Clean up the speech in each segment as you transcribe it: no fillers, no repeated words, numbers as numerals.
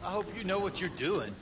hope you know what you're doing.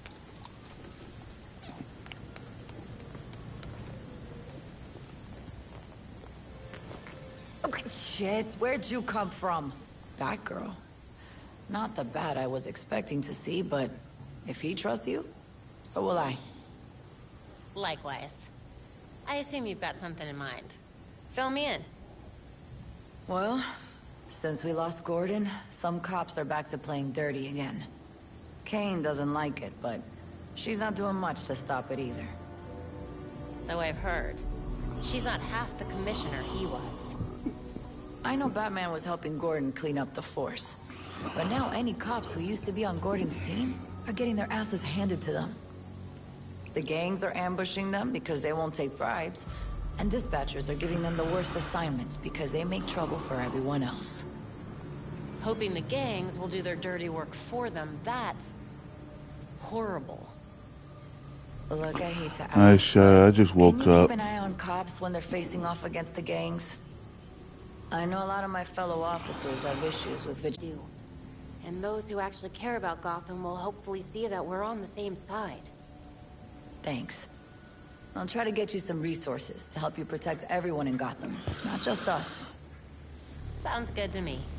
Okay, shit, where'd you come from? That girl. Not the bat I was expecting to see, but if he trusts you, so will I. Likewise. I assume you've got something in mind. Fill me in. Well, since we lost Gordon, some cops are back to playing dirty again. Kane doesn't like it, but she's not doing much to stop it either. So I've heard. She's not half the commissioner he was. I know Batman was helping Gordon clean up the force. But now any cops who used to be on Gordon's team are getting their asses handed to them. The gangs are ambushing them because they won't take bribes, and dispatchers are giving them the worst assignments because they make trouble for everyone else. Hoping the gangs will do their dirty work for them, that's horrible. Look, I hate to ask, I just woke can you up. keep an eye on cops when they're facing off against the gangs? I know a lot of my fellow officers have issues with Do. And those who actually care about Gotham will hopefully see that we're on the same side. Thanks. I'll try to get you some resources to help you protect everyone in Gotham, not just us. Sounds good to me.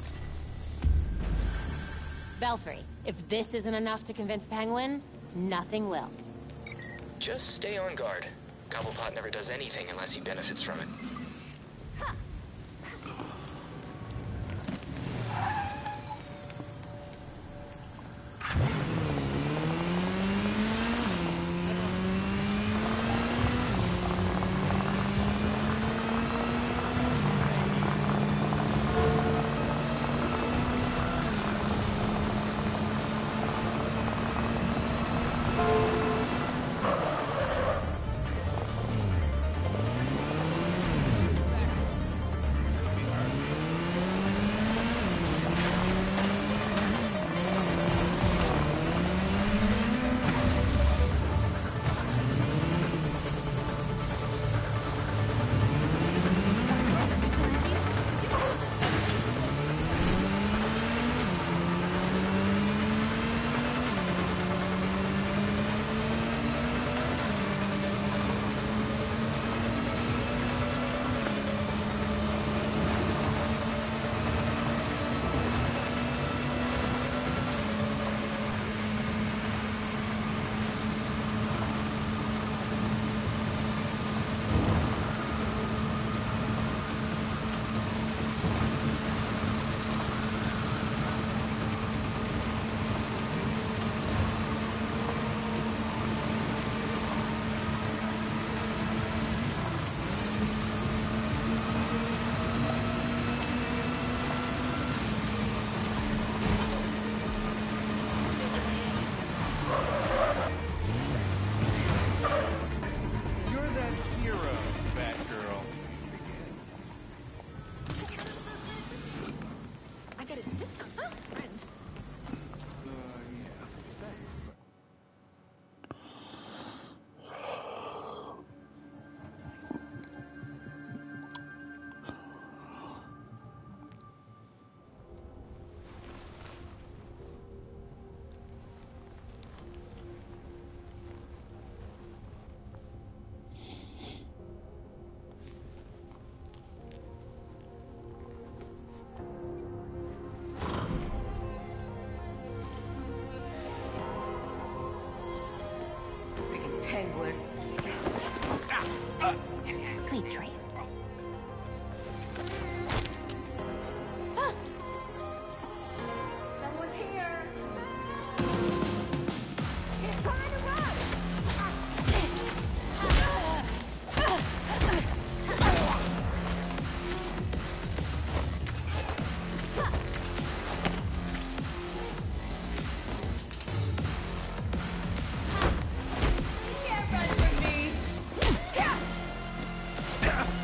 Belfry, if this isn't enough to convince Penguin, nothing will. Just stay on guard. Cobblepot never does anything unless he benefits from it. Penguin. Sweet dreams. Someone's here. It's time to run. You can't run from me.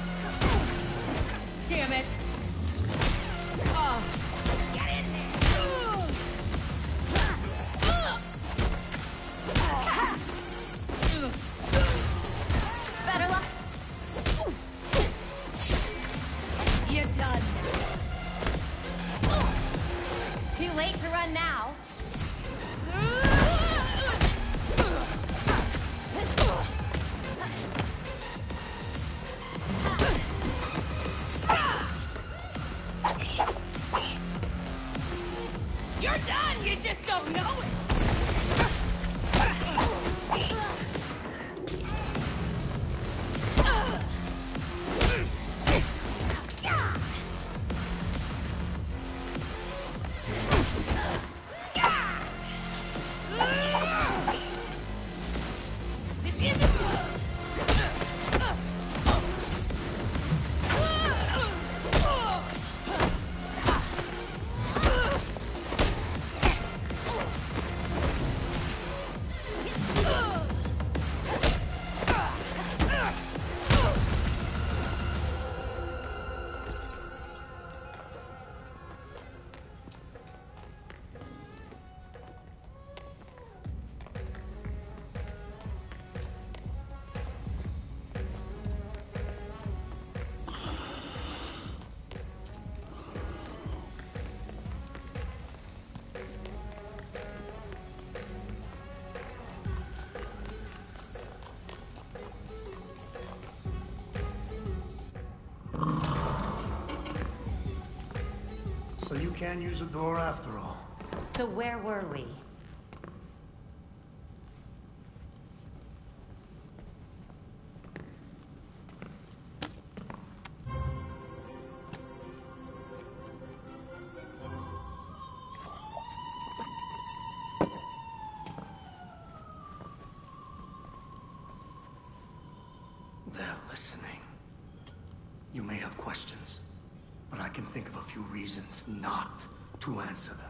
So you can use a door after all. So where were we? They're listening. You may have questions, but I can think of a few reasons not to answer them.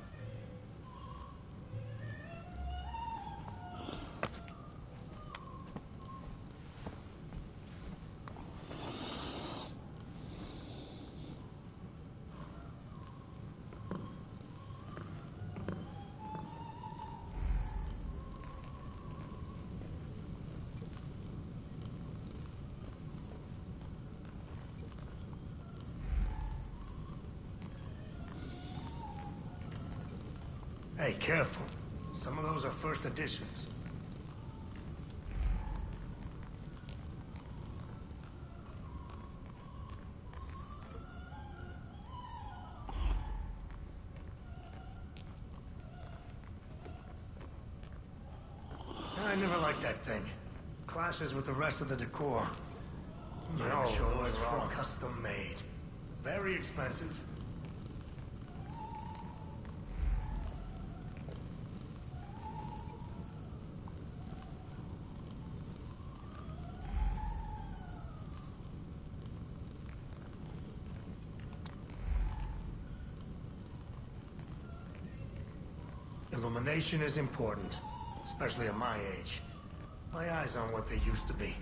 Hey, careful. Some of those are first editions. I never liked that thing. Clashes with the rest of the decor. No, sure those are all custom made. Very expensive. Illumination is important, especially at my age. My eyes aren't what they used to be.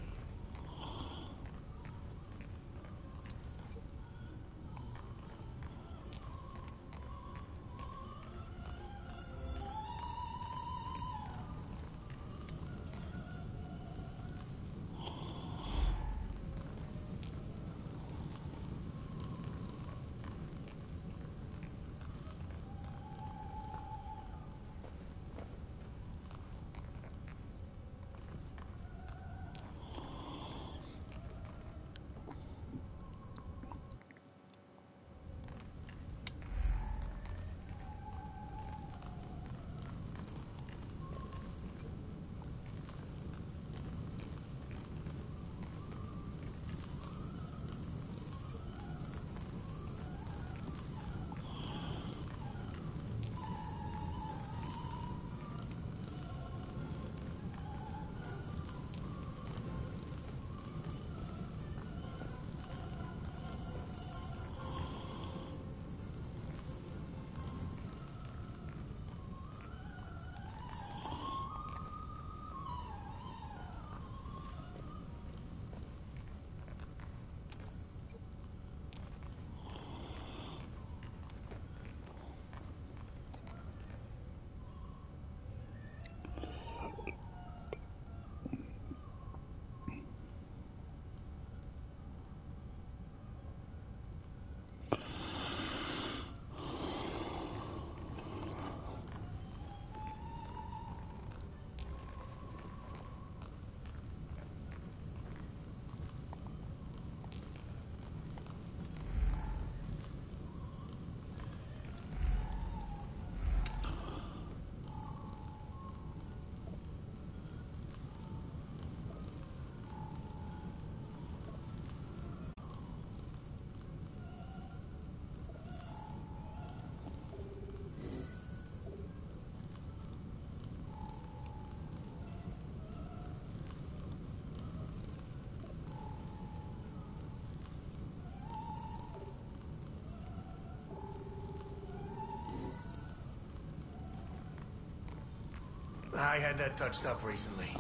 I had that touched up recently.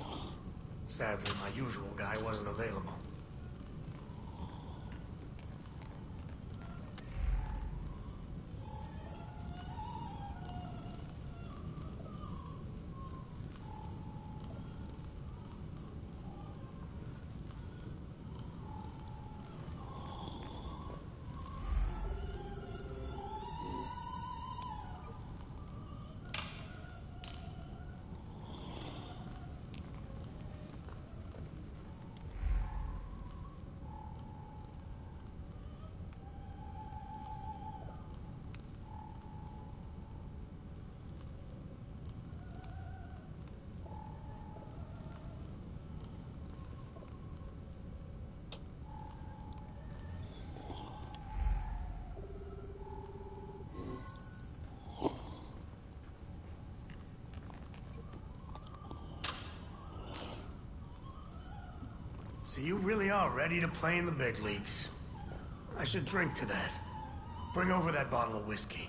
Sadly, my usual guy wasn't available. So you really are ready to play in the big leagues. I should drink to that. Bring over that bottle of whiskey.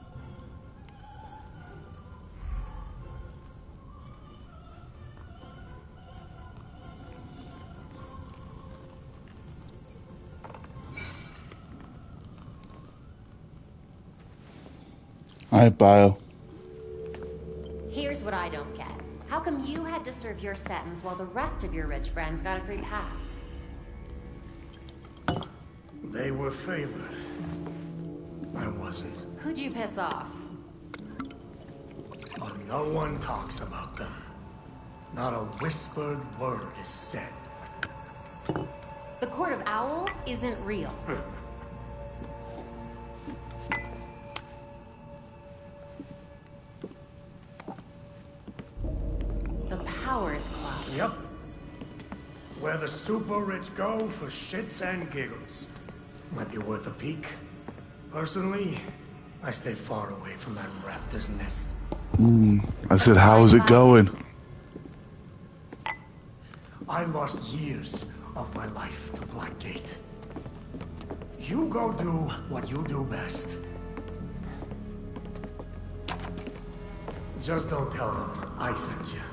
Hi, Bio. Here's what I don't get. How come you had to serve your sentence while the rest of your rich friends got a free pass? They were favored. I wasn't. Who'd you piss off? But no one talks about them. Not a whispered word is said. The Court of Owls isn't real. The Powers Club. Yep. Where the super rich go for shits and giggles. Might be worth a peek. Personally, I stay far away from that raptor's nest. I said, how's it going? I lost years of my life to Blackgate. You go do what you do best. Just don't tell them I sent you.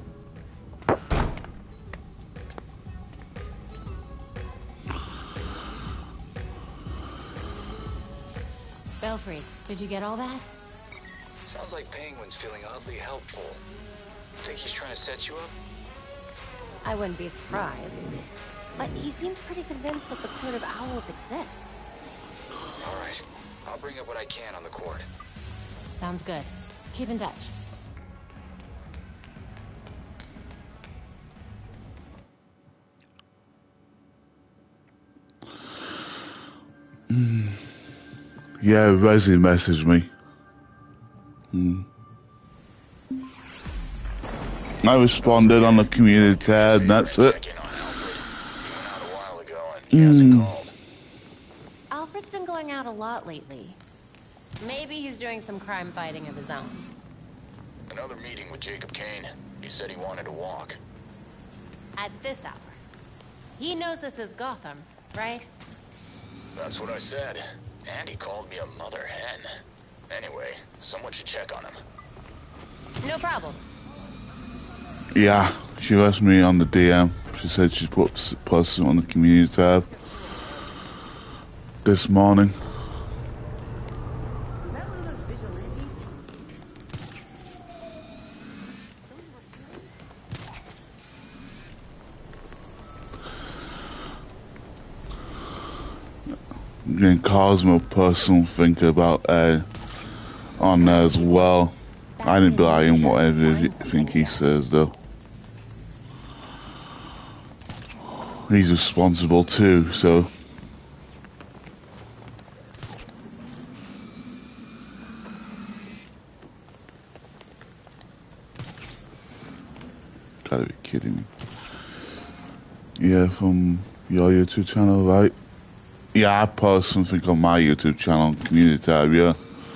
Belfry, did you get all that? Sounds like Penguin's feeling oddly helpful. Think he's trying to set you up? I wouldn't be surprised. But he seemed pretty convinced that the Court of Owls exists. Alright. I'll bring up what I can on the court. Sounds good. Keep in touch. Yeah, Resi messaged me. I responded on the community tab, and that's it. Check in on Alfred. He went out a while ago and he hasn't called. Alfred's been going out a lot lately. Maybe he's doing some crime fighting of his own. Another meeting with Jacob Kane. He said he wanted to walk. At this hour. He knows this is Gotham, right? That's what I said. And he called me a mother hen. Anyway, someone should check on him. No problem. Yeah, she asked me on the DM. She said she put posted on the community tab this morning. Was that one of those vigilantes? And Cosmo put something about on there as well. I didn't buy him whatever I think he says though. He's responsible too, so. Gotta be kidding me. Yeah, from your YouTube channel, right? Yeah, I post something on my YouTube channel, community tab, yeah.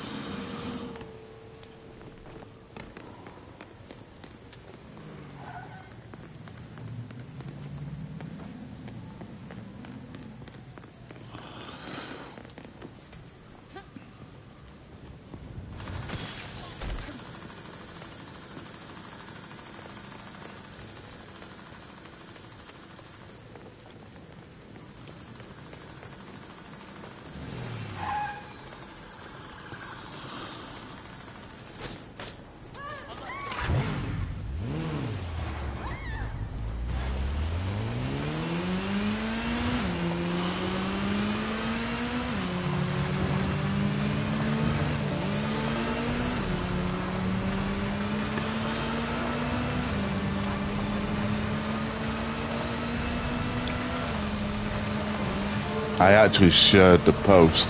I actually shared the post.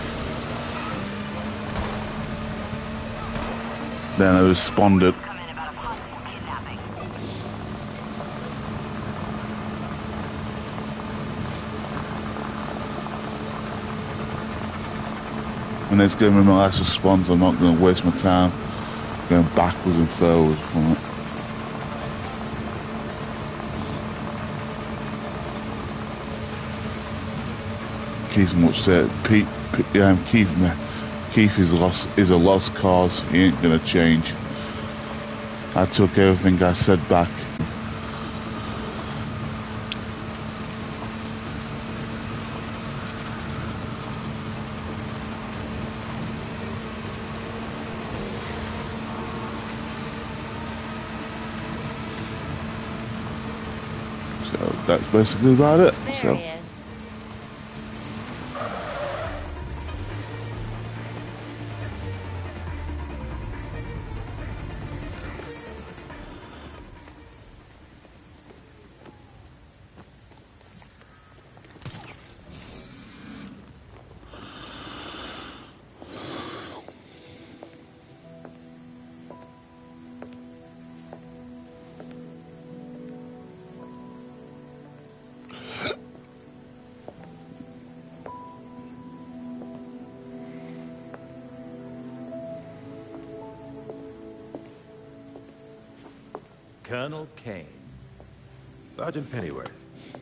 Then I responded. And it's giving me my last response. I'm not going to waste my time going backwards and forwards from it. Keith much said. Keith is a lost cause. He ain't gonna change. I took everything I said back. So that's basically about it. There So. he is. Colonel Kane. Sergeant Pennyworth.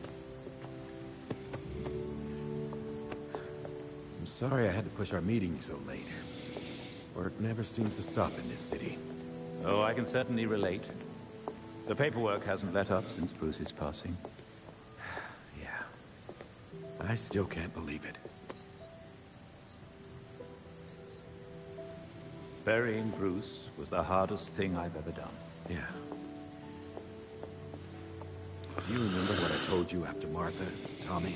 I'm sorry I had to push our meeting so late. Work never seems to stop in this city. Oh, I can certainly relate. The paperwork hasn't let up since Bruce's passing. Yeah. I still can't believe it. Burying Bruce was the hardest thing I've ever done. Yeah. Do you remember what I told you after Martha, Tommy?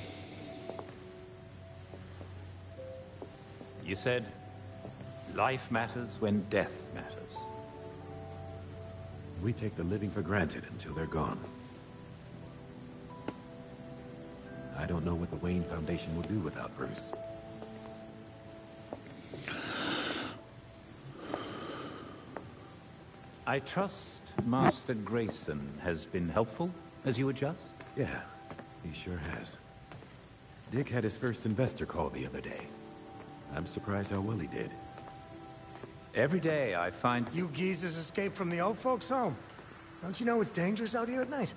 You said, life matters when death matters. We take the living for granted until they're gone. I don't know what the Wayne Foundation will do without Bruce. I trust Master Grayson has been helpful as you adjust? Yeah, he sure has. Dick had his first investor call the other day. I'm surprised how well he did. Every day I find... You geezers escaped from the old folks' home. Don't you know it's dangerous out here at night?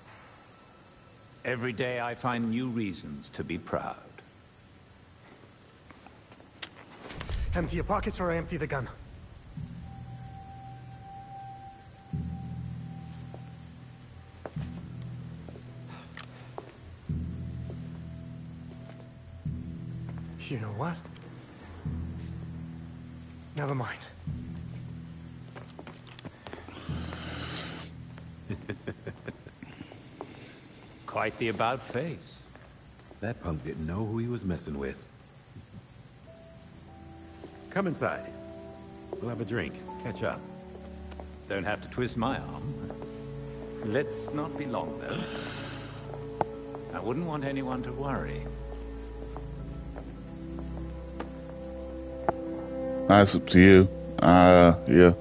Every day I find new reasons to be proud. Empty your pockets or empty the gun. You know what? Never mind. Quite the about-face. That punk didn't know who he was messing with. Come inside. We'll have a drink, catch up. Don't have to twist my arm. Let's not be long, though. I wouldn't want anyone to worry. That's up to you. Yeah.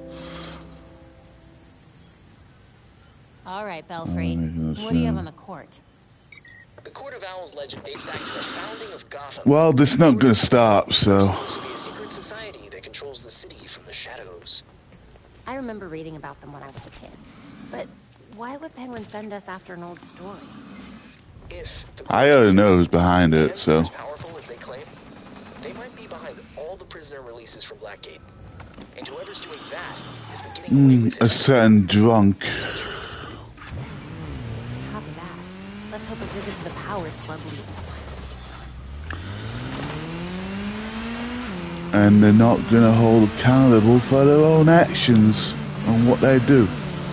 All right, Belfry. Oh, What do you have on the court? The Court of Owls legend dates back to the founding of Gotham. Well, this is not going to stop, so... It's supposed to be a secret society that controls the city from the shadows. I remember reading about them when I was a kid. But why would Penguin send us after an old story? If the I already know who's behind it, so... as powerful as they claim, they might be behind all the prisoner releases from Blackgate. And whoever's doing that has been getting away with it a certain drunk. for centuries. Copy that. Let's hope a visit to the Powers Club leads. And they're not going to hold accountable for their own actions and what they do.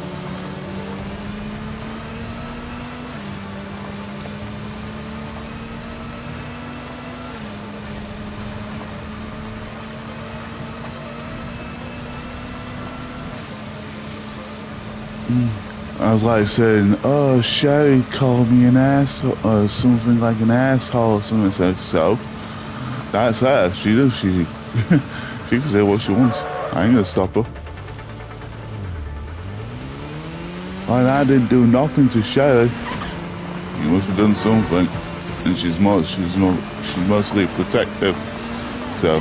I was like saying, oh, Sherry called me an asshole, or something like an asshole or something. So, that's her. She does. She can say what she wants. I ain't gonna stop her. Like, I didn't do nothing to Sherry. You must have done something. And she's mostly protective. So.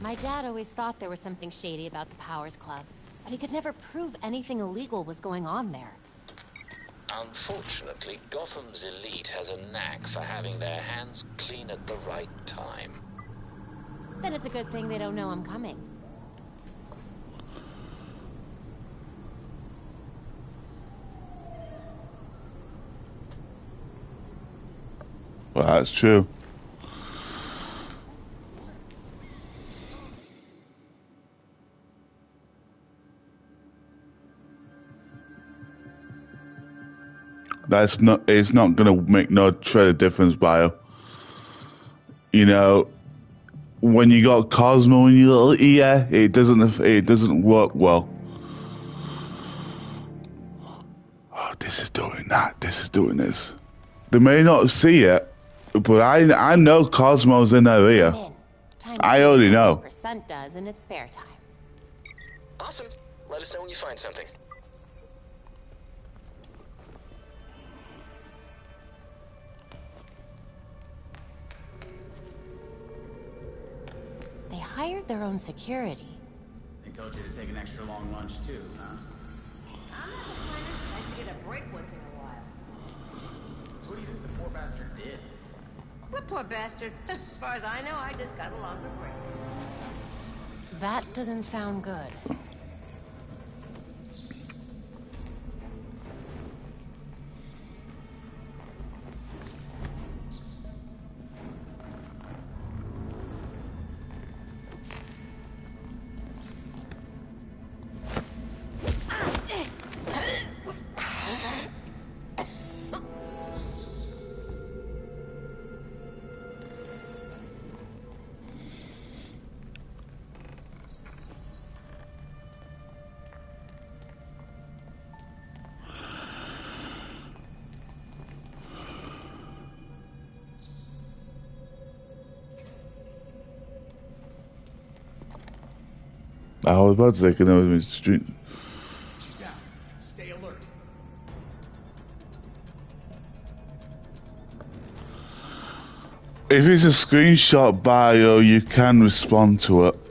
My dad always thought there was something shady about the Powers Club, but he could never prove anything illegal was going on there. Unfortunately, Gotham's elite has a knack for having their hands clean at the right time. Then it's a good thing they don't know I'm coming. Well, that's true. It's not gonna make no shred of difference, Bio. You know, when you got Cosmo in your little ear, it doesn't work well. Oh, this is doing that. This is doing this. They may not see it, but I know Cosmo's in their ear. I already know. Percent does in its spare time. Awesome. Let us know when you find something. They hired their own security. They told you to take an extra long lunch too, huh? I'm not a friend. Nice to get a break once in a while. What do you think the poor bastard did? What poor bastard? As far as I know, I just got a longer break. That doesn't sound good. I was about to say, can I street? She's down. Stay alert. If it's a screenshot bio, you can respond to it.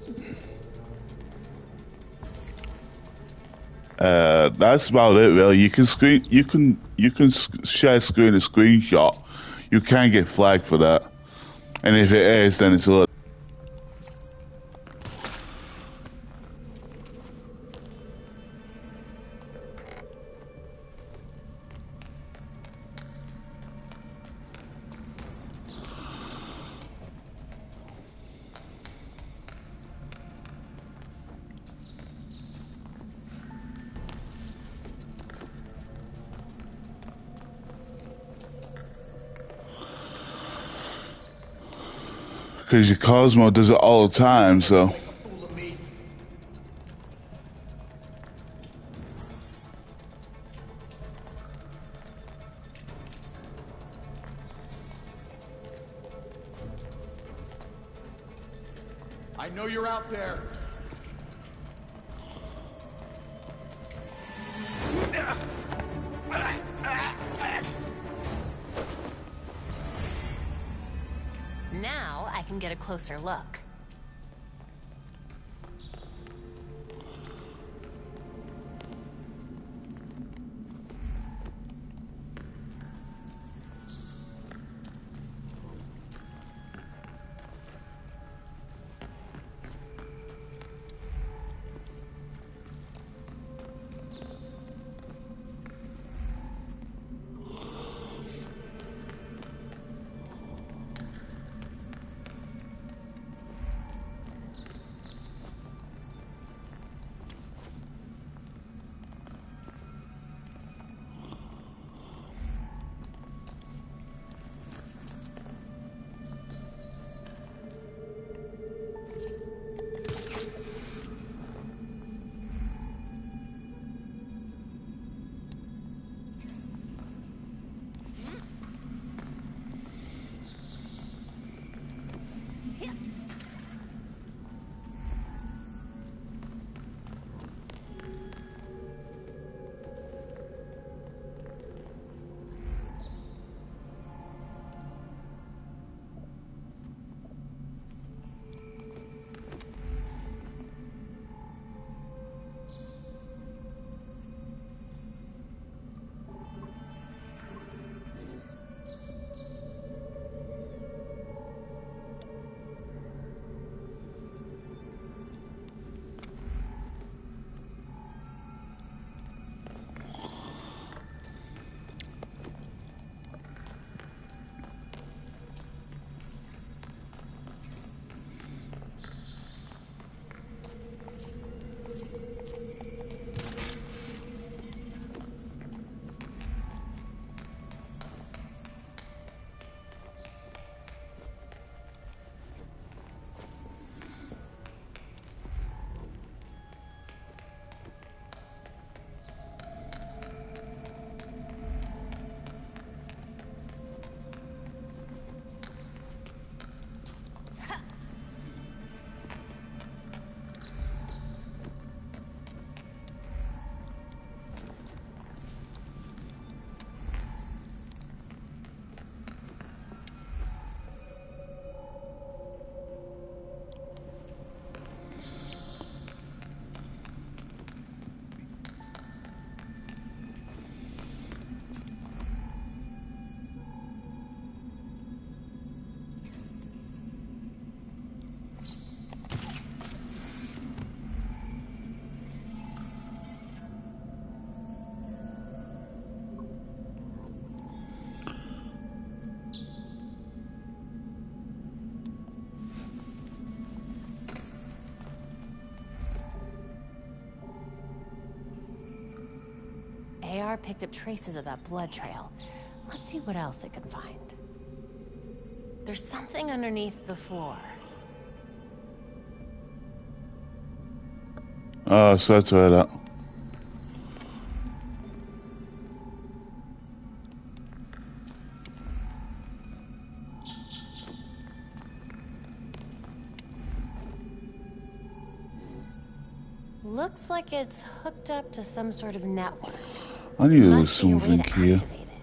That's about it, really. You can share screen a screenshot. You can get flagged for that, and if it is, then it's a little. Because your Cosmo does it all the time, so. I know you're out there. Now I can get a closer look. AR picked up traces of that blood trail. Let's see what else it can find. There's something underneath the floor. Så tror jeg det. Looks like it's hooked up to some sort of network. I knew there was Must be a way something to here. activate it.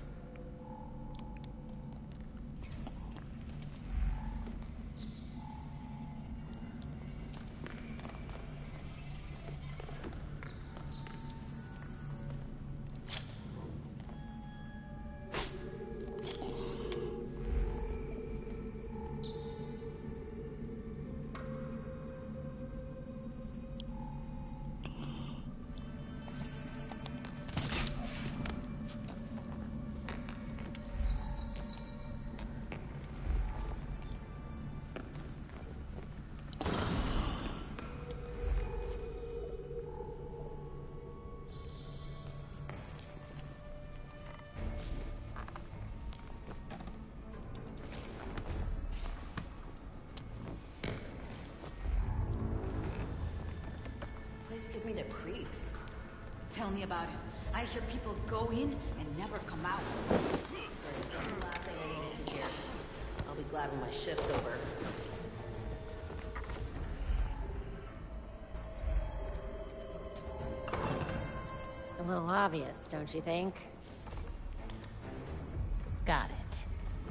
Gives me the creeps. Tell me about it. I hear people go in and never come out. I'm laughing at you here. I'll be glad when my shift's over. A little obvious, don't you think? Got it.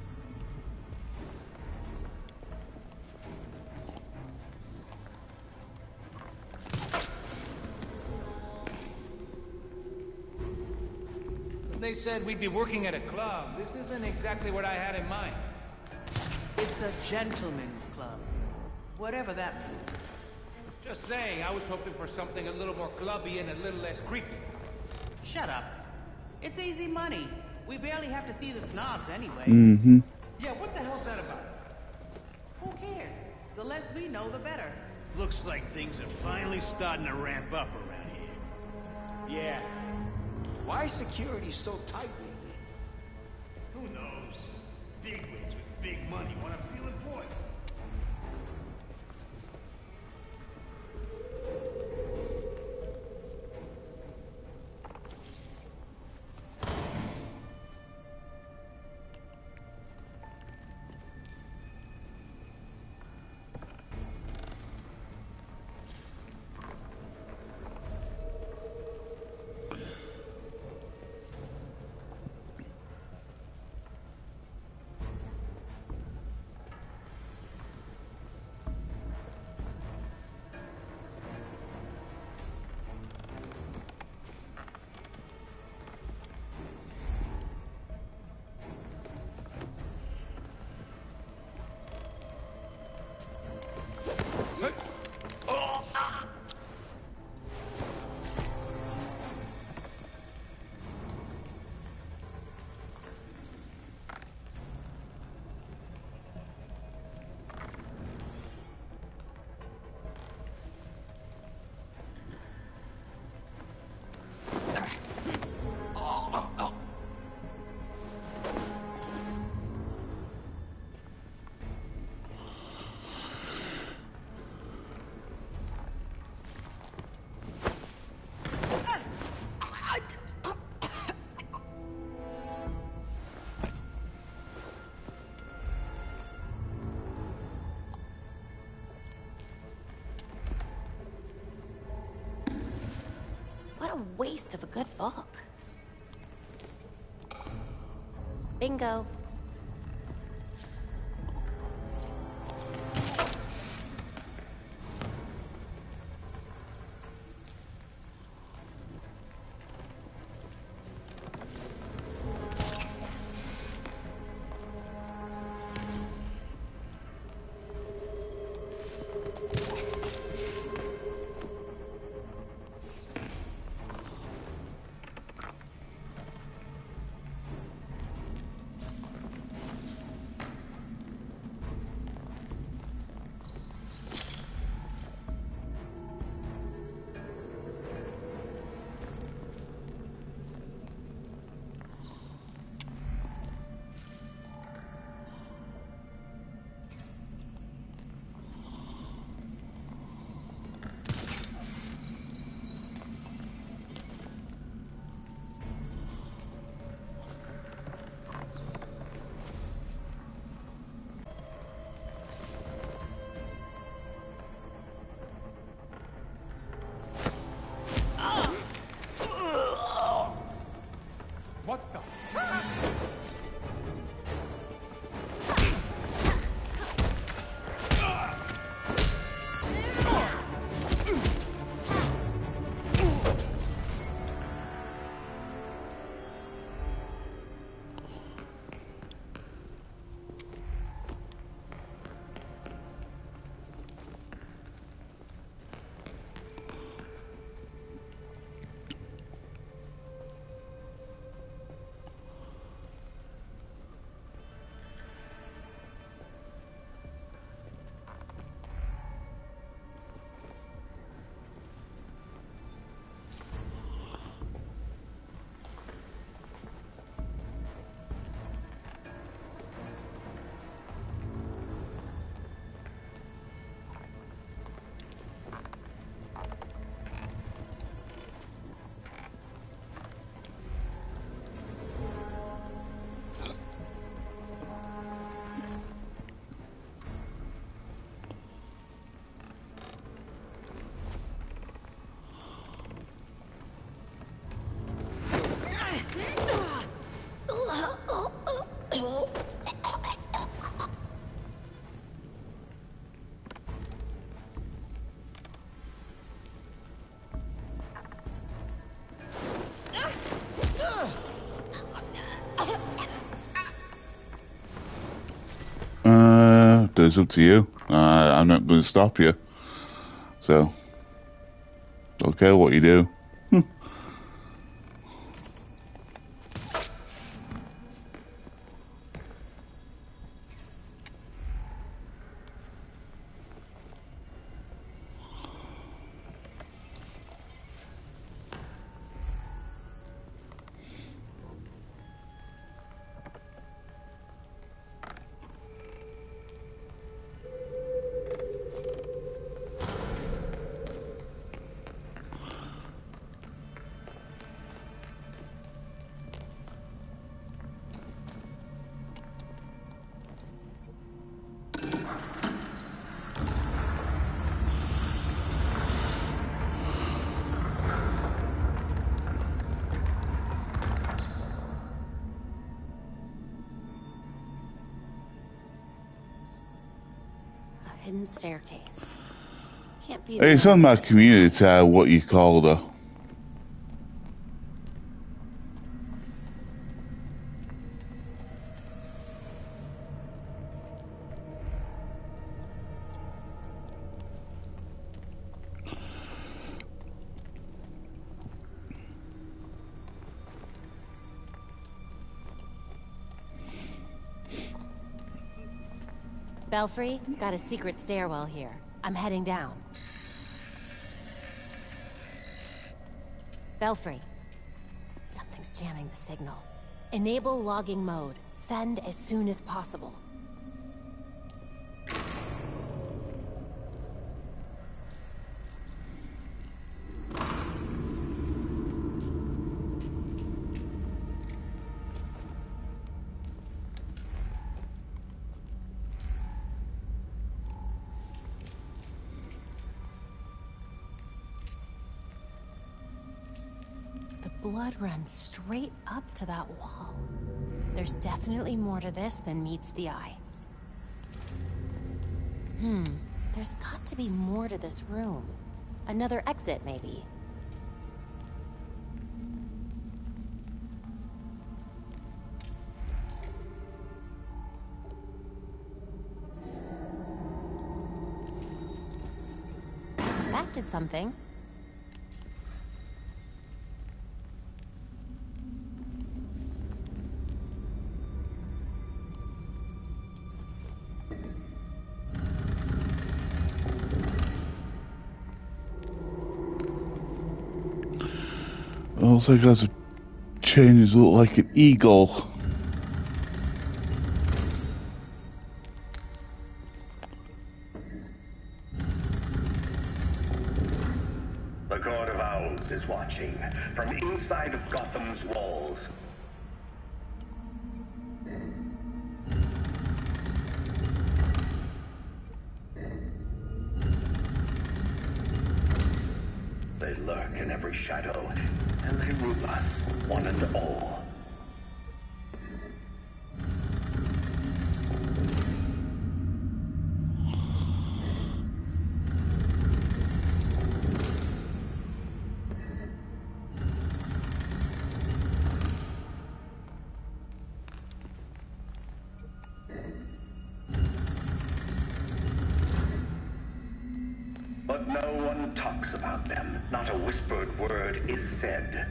They said we'd be working at a club. This isn't exactly what I had in mind. It's a gentleman's club. Whatever that means. Just saying, I was hoping for something a little more clubby and a little less creepy. Shut up. It's easy money. We barely have to see the snobs anyway. Mm-hmm. Yeah, what the hell's that about? Who cares? The less we know, the better. Looks like things are finally starting to ramp up around here. Yeah. Why is security so tight lately? Who knows? Bigwigs with big money want to feel important. What a waste of a good book. Bingo. to. It's up to you. I'm not going to stop you. So, don't care what you do. Hidden staircase. Can't be. Hey, it's on my community tab what you called her. Belfry, got a secret stairwell here. I'm heading down. Belfry. Something's jamming the signal. Enable logging mode. Send as soon as possible. Blood runs straight up to that wall. There's definitely more to this than meets the eye. There's got to be more to this room. Another exit, maybe. That did something. Also, guys, changes look like an eagle. The Court of Owls is watching from inside of Gotham's walls. They lurk in every shadow, and they rule us, one and all. But no one talks about them. Not a whispered word is said.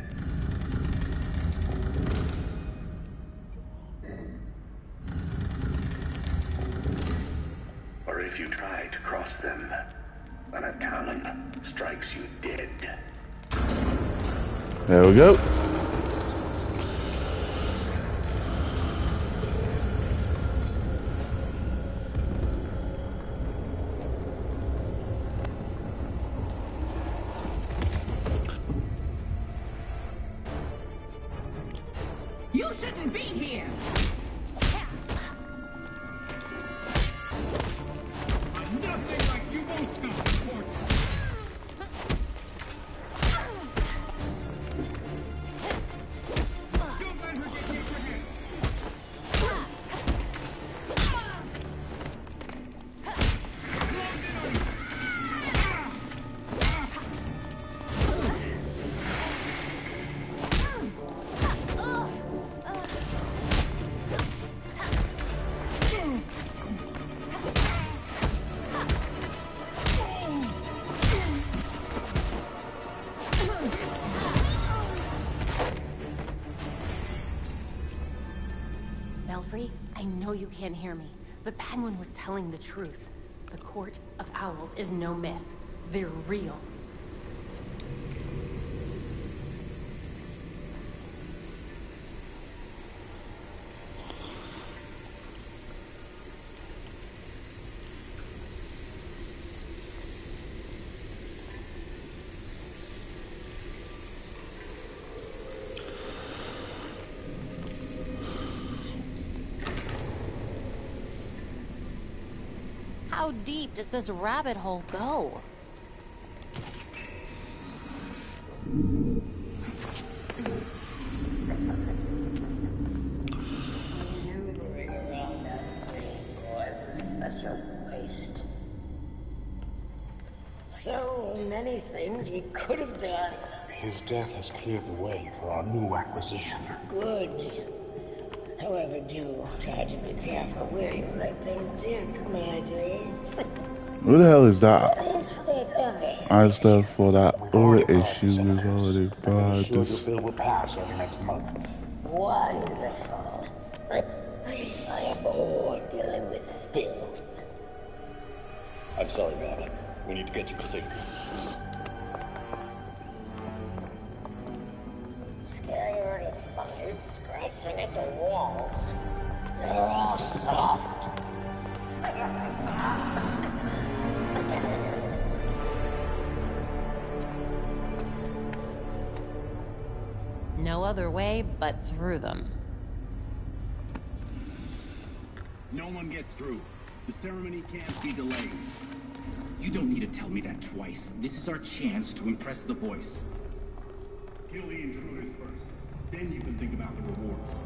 Or if you try to cross them, then a talon strikes you dead. There we go. You shouldn't be here! Nothing like you won't stop the court. Don't let her get the upper hand. know you can't hear me, but Penguin was telling the truth. The Court of Owls is no myth. They're real. How deep does this rabbit hole go? Maneuvering around that thing was such a waste. So many things we could have done. His death has cleared the way for our new acquisition. Good. However, do try to be careful where you let them dig, my dear. What the hell is that? As for that other As though for that other issue we've already brought Sure, this. the bill will pass early next month. wonderful. I abhor dealing with filth. I'm sorry, Madam. We need to get you to safety. Scared of flies scratching at the walls. They're all soft. No other way but through them. No one gets through. The ceremony can't be delayed. You don't need to tell me that twice. This is our chance to impress the voice. Kill the intruders first. Then you can think about the rewards.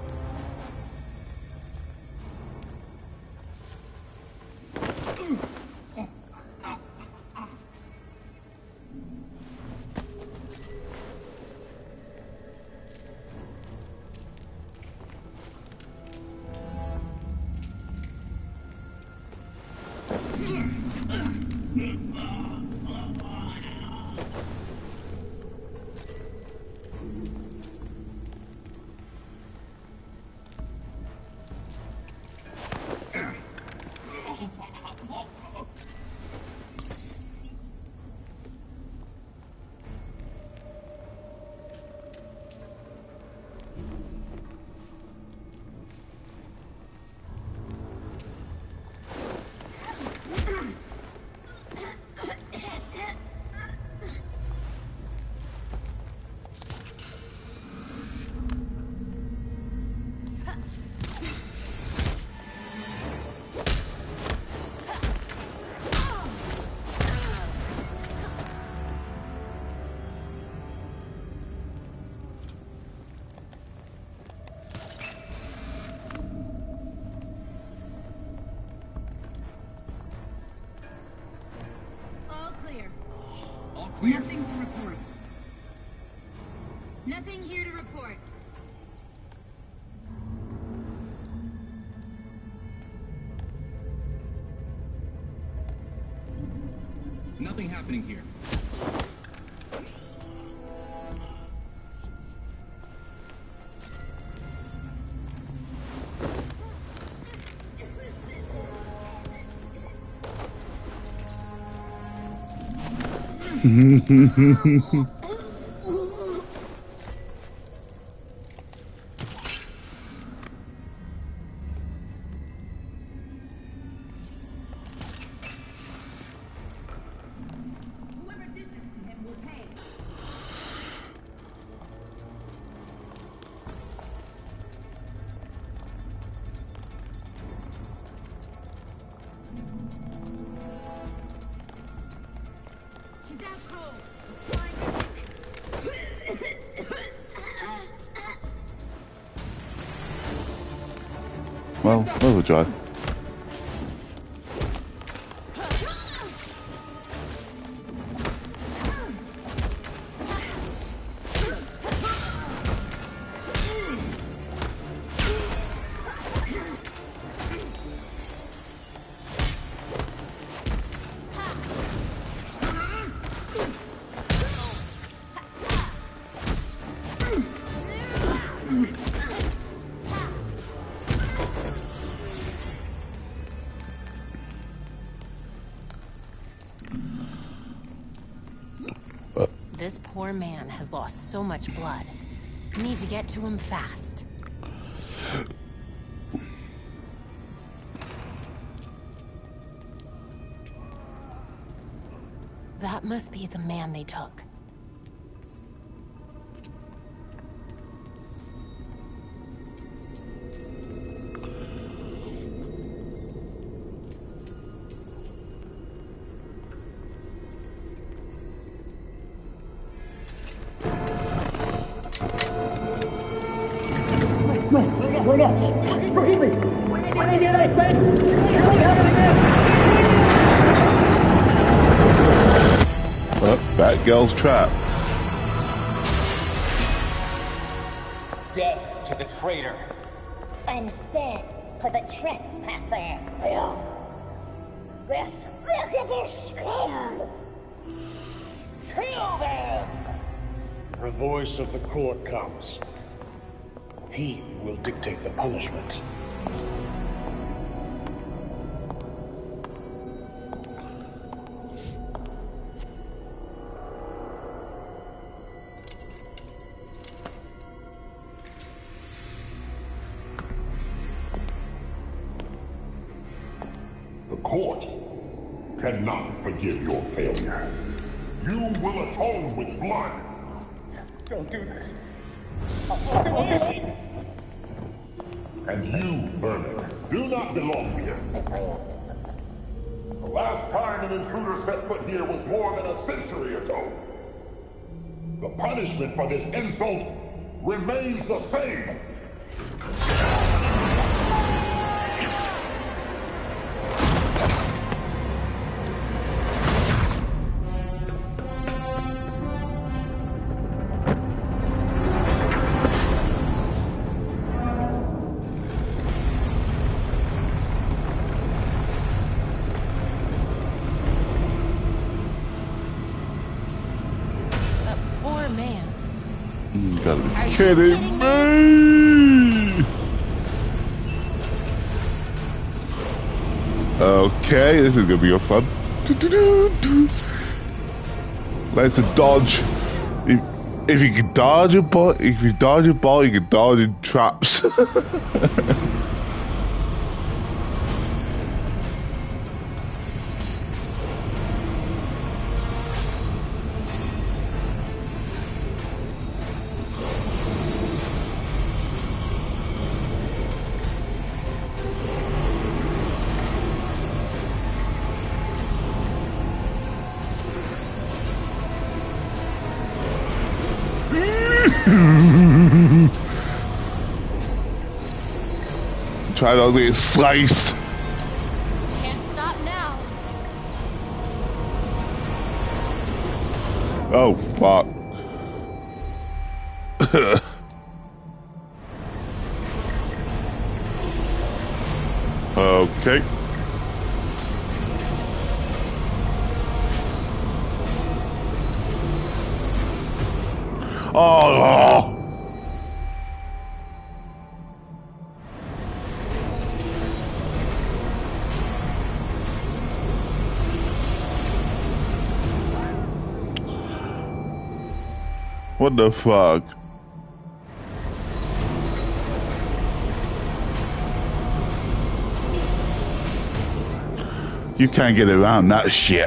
All clear. All clear? Nothing to report. Nothing here to report. Nothing happening here. Whoever did this to him will pay. She's out cold. Well, overdrive. This poor man has lost so much blood. Need to get to him fast. That must be the man they took. Forgive me! What did I say? Batgirl's trapped. Death to the traitor. And death to the trespasser. This despicable scum! Kill them! The voice of the court comes. He will dictate the punishment. The court cannot forgive your failure. You will atone with blood. Don't do this. And you, Vermin, do not belong here. The last time an intruder set foot here was more than a century ago. The punishment for this insult remains the same. You gotta be kidding me! Okay, this is gonna be a fun. Let's dodge. If you can dodge a ball, you can dodge in traps. Try not to get sliced. Can't stop now. Oh, fuck. Okay. Oh! What the fuck? You can't get around that shit.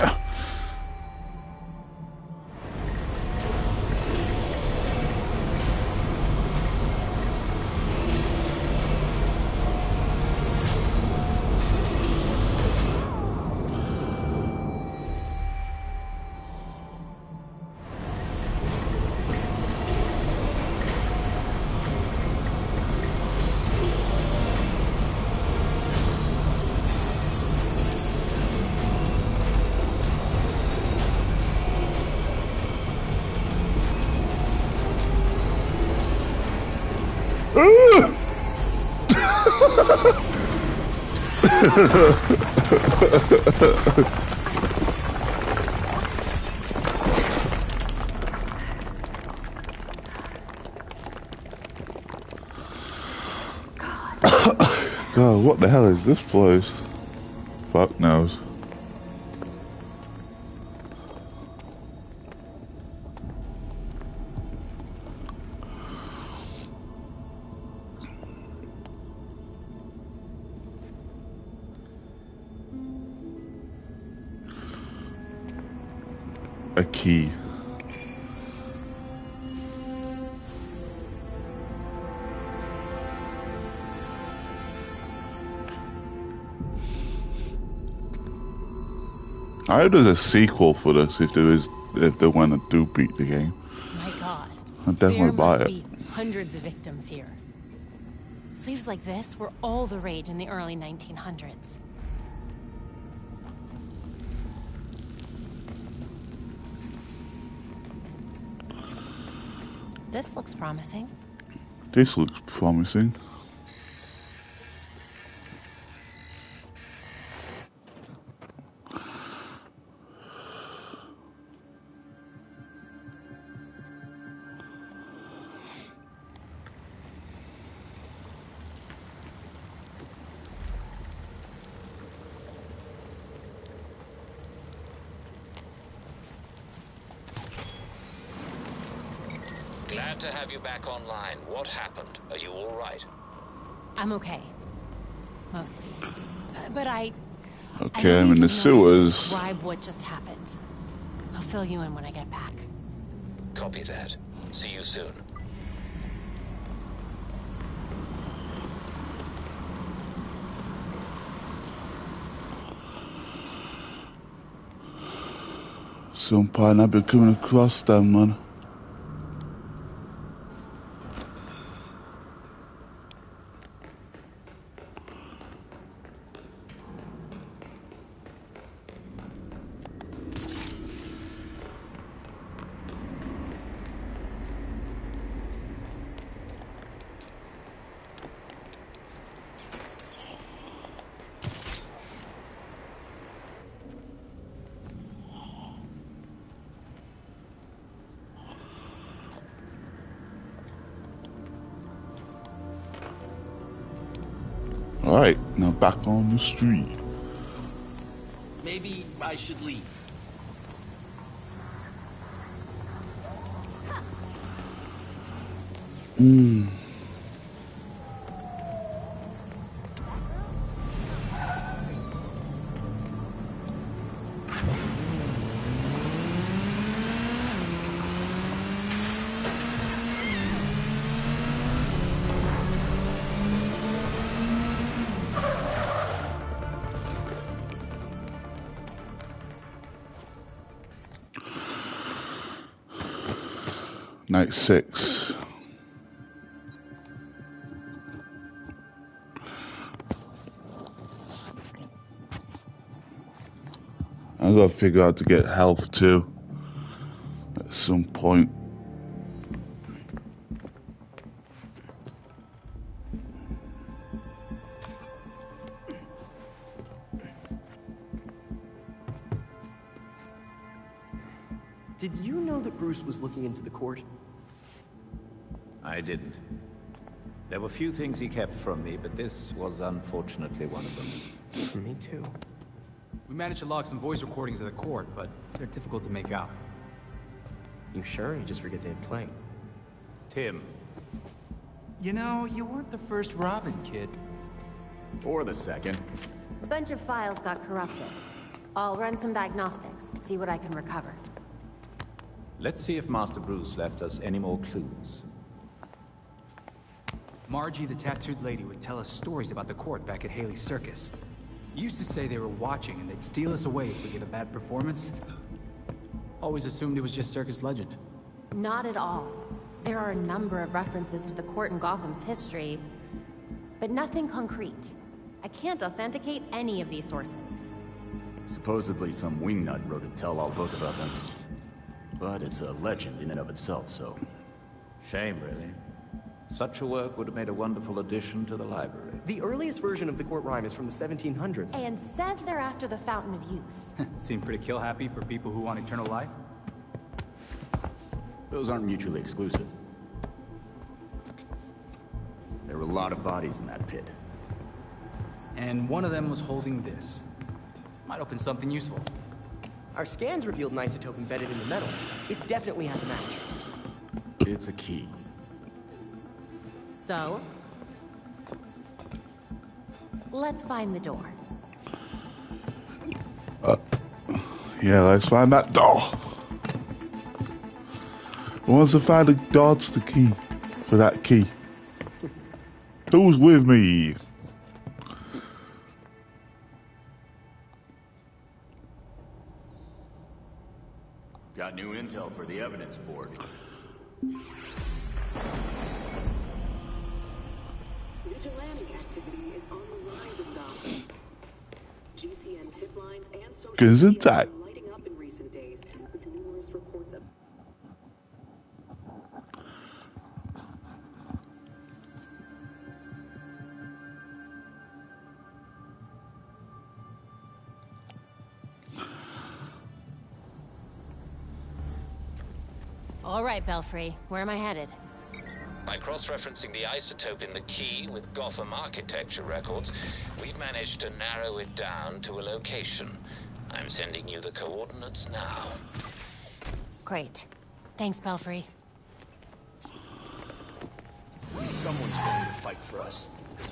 God, what the hell is this place? Fuck knows. a key. I hope there's a sequel for this if they want to do beat the game. My God. I'd definitely buy There it. must be hundreds of victims here. Sleeves like this were all the rage in the early 1900s. This looks promising. This looks promising. Glad to have you back online. What happened? Are you all right? I'm okay. Mostly. But I Okay, don't I'm in the even know how to sewers. describe what just happened. I'll fill you in when I get back. Copy that. See you soon. Some point I'll be coming across them, man. Alright, now back on the street. Maybe I should leave. Hmm. Night 6. I gotta figure out to get health too at some point. Did you know that Bruce was looking into the court? I didn't. There were few things he kept from me, but this was unfortunately one of them. Me too. We managed to log some voice recordings of the court, but they're difficult to make out. You sure? You just forget they had playing. Tim. You know, you weren't the first Robin, kid. Or the second. A bunch of files got corrupted. I'll run some diagnostics, see what I can recover. Let's see if Master Bruce left us any more clues. Margie, the tattooed lady, would tell us stories about the court back at Haley's Circus. Used to say they were watching and they'd steal us away if we get a bad performance. Always assumed it was just circus legend. Not at all. There are a number of references to the court in Gotham's history, but nothing concrete. I can't authenticate any of these sources. Supposedly some wingnut wrote a tell-all book about them. But it's a legend in and of itself, so... Shame, really. Such a work would have made a wonderful addition to the library. The earliest version of the court rhyme is from the 1700s. And says they're after the Fountain of Youth. Seem pretty kill-happy for people who want eternal life. Those aren't mutually exclusive. There were a lot of bodies in that pit. And one of them was holding this. Might open something useful. Our scans revealed an isotope embedded in the metal. It definitely has a match. It's a key. So? Let's find the door. Yeah, let's find that door. Once I find the door to the key, for that key. Who's with me? Got new intel for the evidence board. Vigilante activity is on the rise in Gotham. GCN tip lines and social Gesundheit. media are lighting up in recent days with numerous reports of All right, Belfry, where am I headed? By cross-referencing the isotope in the key with Gotham architecture records, we've managed to narrow it down to a location. I'm sending you the coordinates now. Great. Thanks, Belfry. Someone's going to fight for us.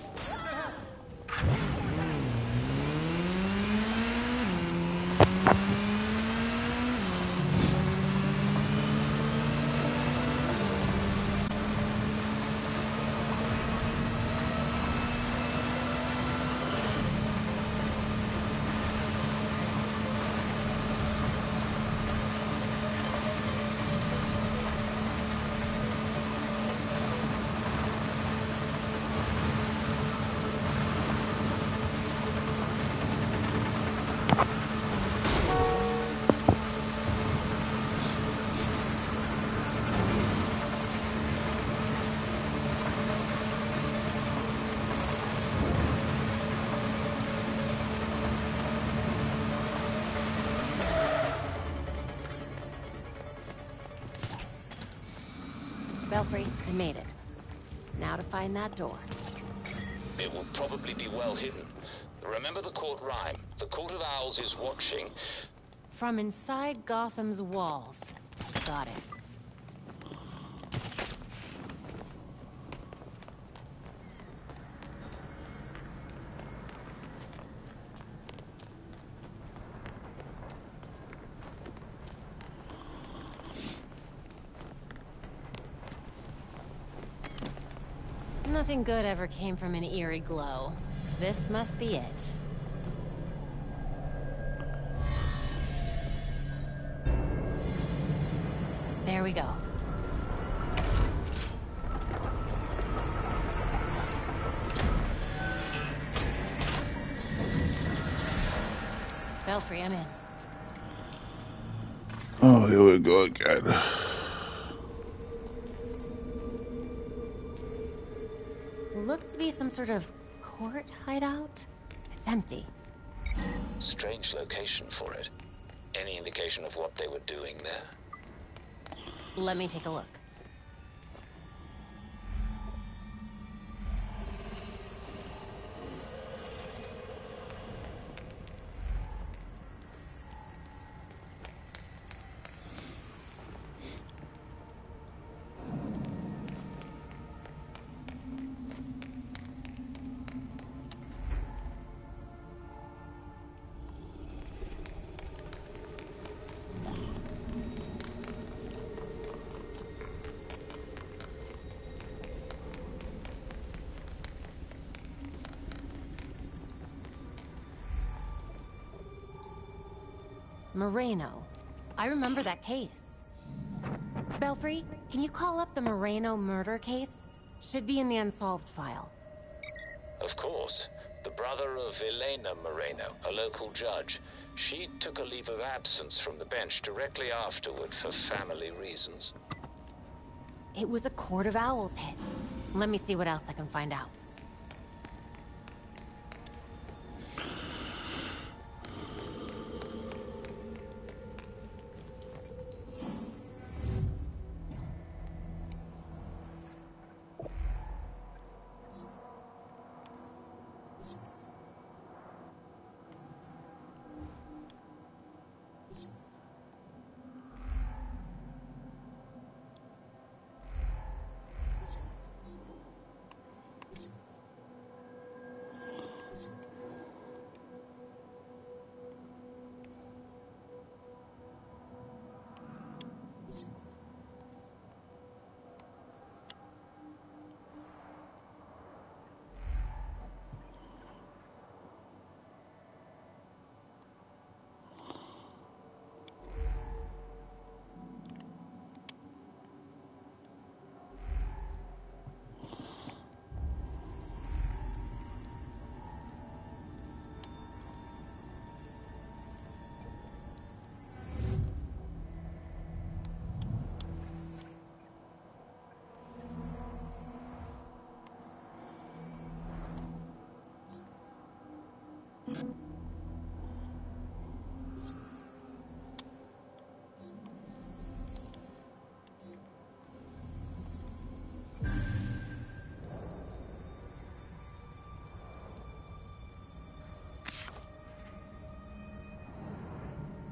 Belfry, I made it. Now to find that door. It will probably be well hidden. Remember the court rhyme. The Court of Owls is watching. From inside Gotham's walls. Got it. Nothing good ever came from an eerie glow. This must be it. There we go. Belfry, I'm in. Oh, here we go again. Looks to be some sort of court hideout. It's empty. Strange location for it. Any indication of what they were doing there? Let me take a look. Moreno. I remember that case. Belfry, can you call up the Moreno murder case? Should be in the unsolved file. Of course. The brother of Elena Moreno, a local judge. She took a leave of absence from the bench directly afterward for family reasons. It was a Court of Owls hit. Let me see what else I can find out.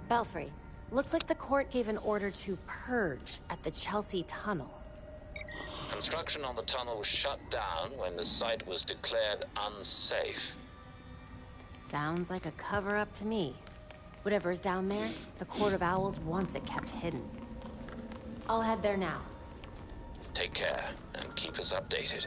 Belfry, looks like the court gave an order to purge at the Chelsea Tunnel. Construction on the tunnel was shut down when the site was declared unsafe. Sounds like a cover-up to me. Whatever's down there, the Court of Owls wants it kept hidden. I'll head there now. Take care, and keep us updated.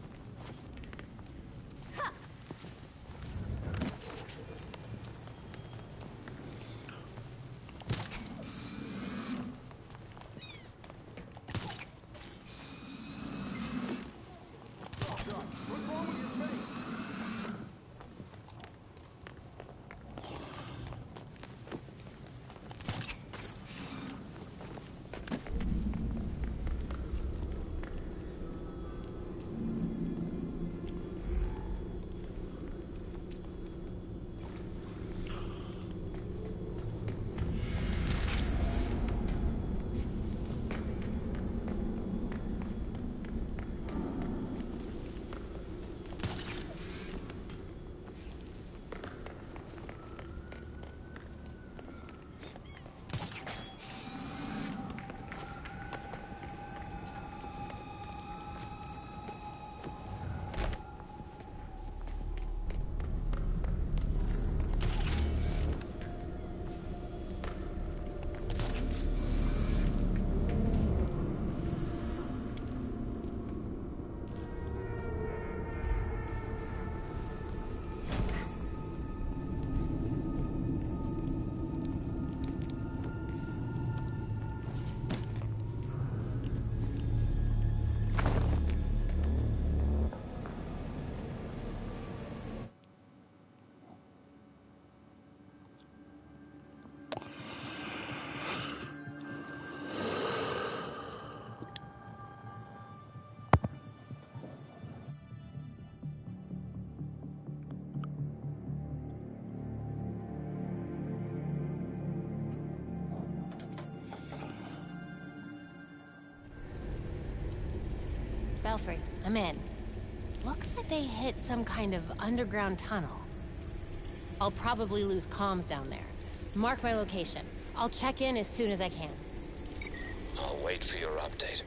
Belfry, I'm in. Looks like they hit some kind of underground tunnel. I'll probably lose comms down there. Mark my location. I'll check in as soon as I can. I'll wait for your update.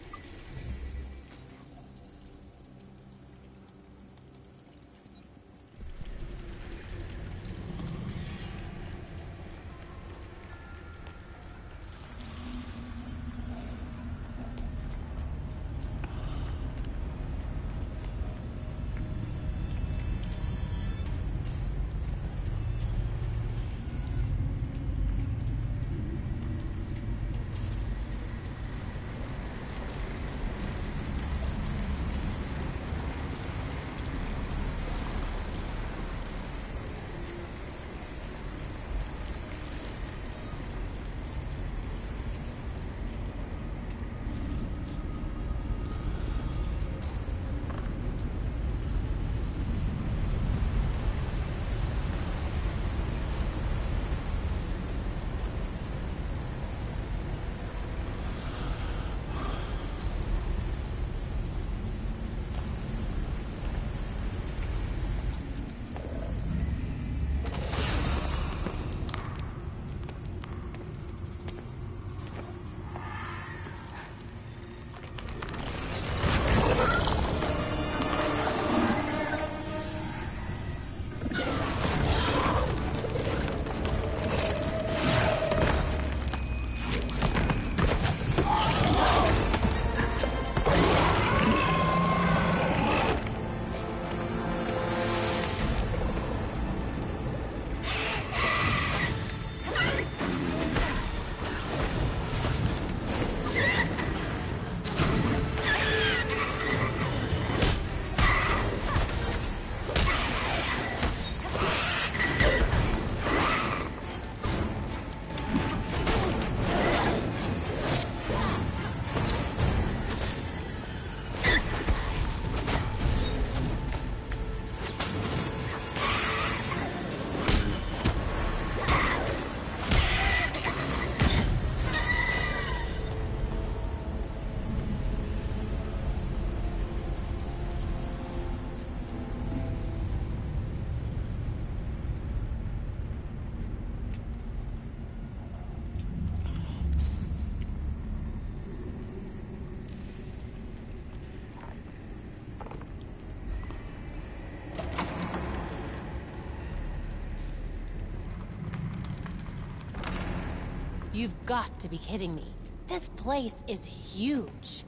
You've got to be kidding me. This place is huge.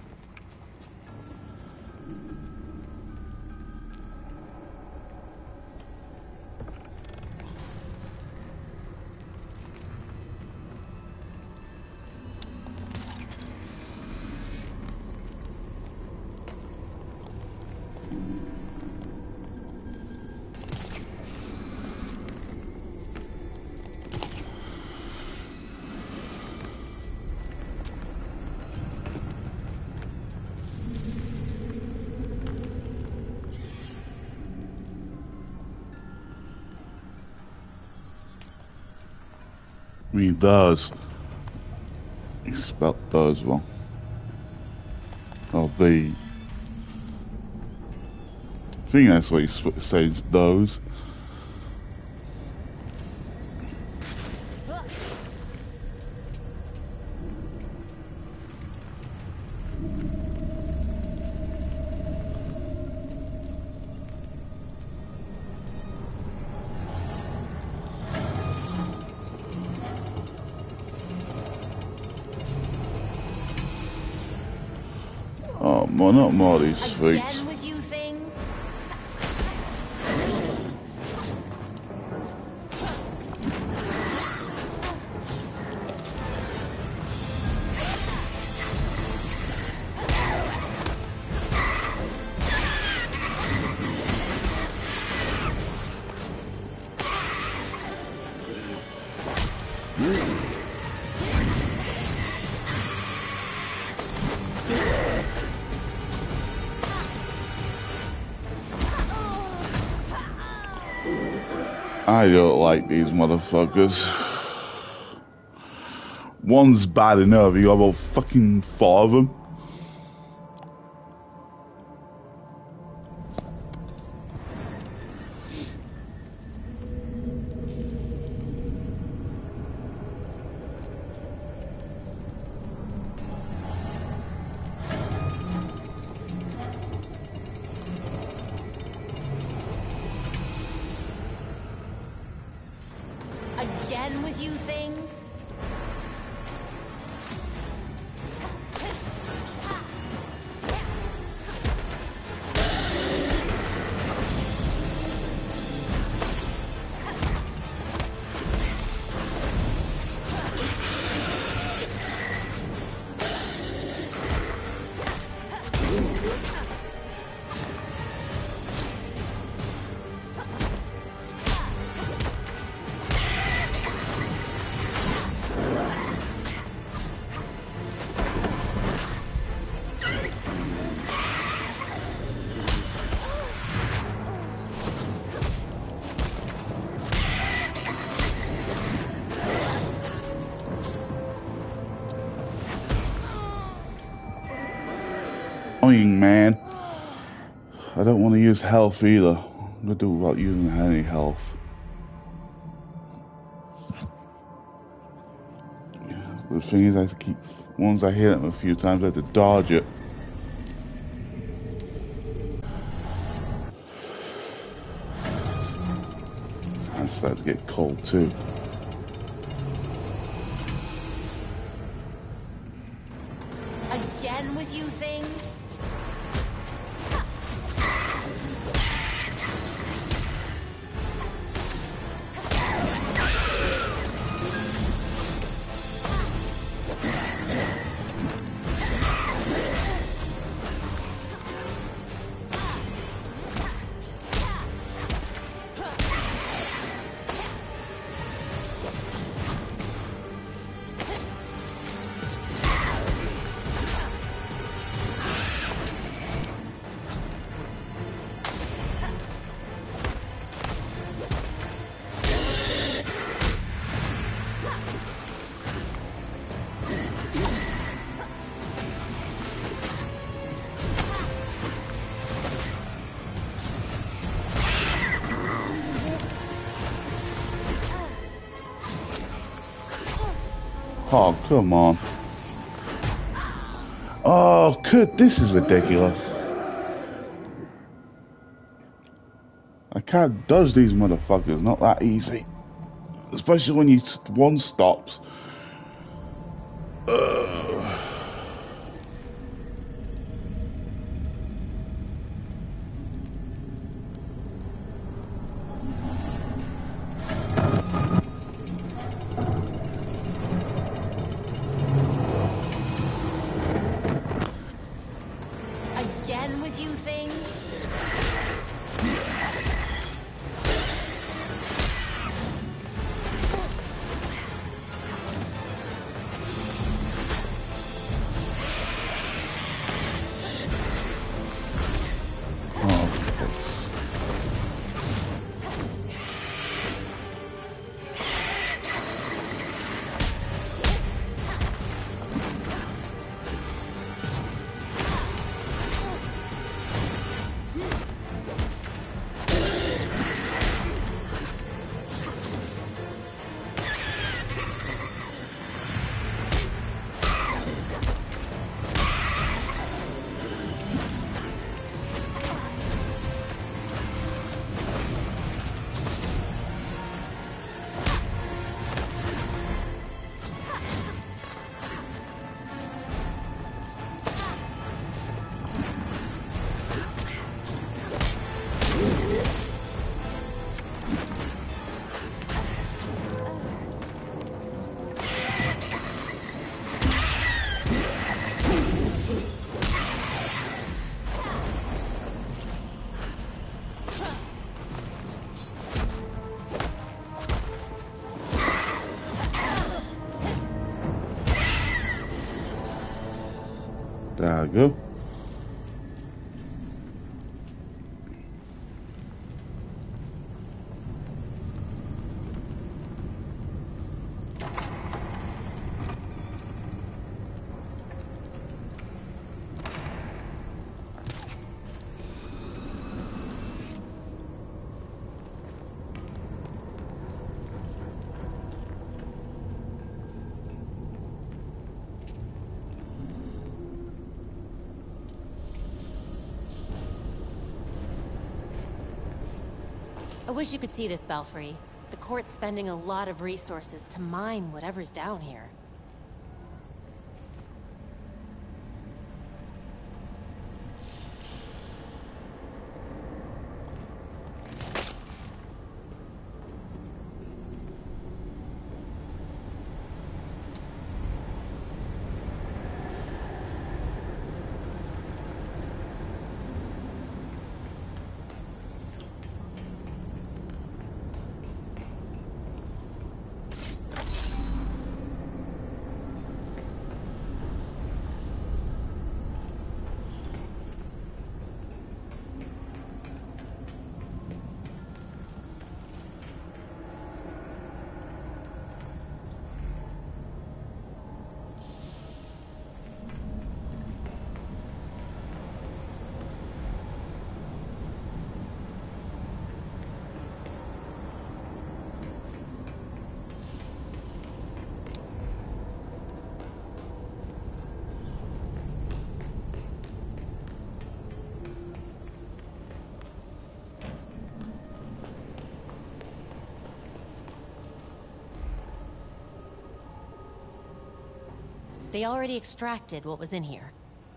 I mean, does. He spelled does wrong. Oh, the. I think that's what he says, does. Oh, more, not more of these freaks. Again with you things? I don't like these motherfuckers. One's bad enough, you have about fucking 4 of them. Again with you things? Man, I don't want to use health either. I'm gonna do without using any health. But the thing is, I have to keep. Once I hit him a few times, I have to dodge it. I start to get cold too. Again with you things? Oh, come on. Oh, this is ridiculous. I can't dodge these motherfuckers, not that easy. Especially when one stops, Again with you things? There I go. I wish you could see this, Belfry. The court's spending a lot of resources to mine whatever's down here. They already extracted what was in here.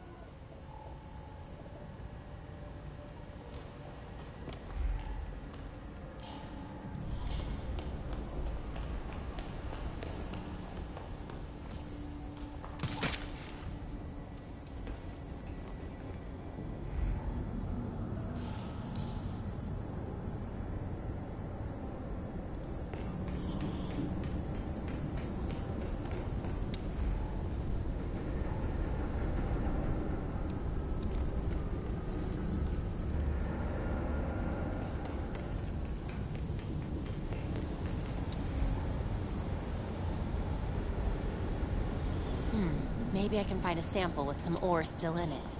Maybe I can find a sample with some ore still in it.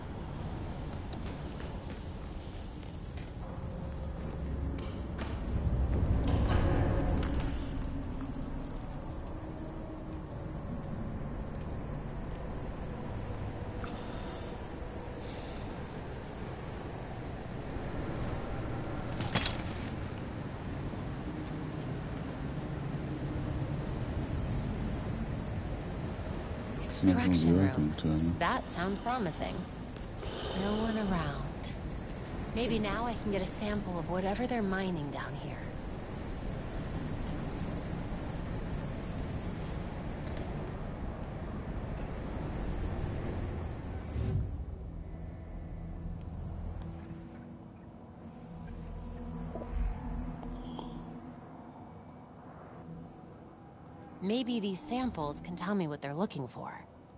Extraction room. That sounds promising. No one around. Maybe now I can get a sample of whatever they're mining down here. Maybe these samples can tell me what they're looking for.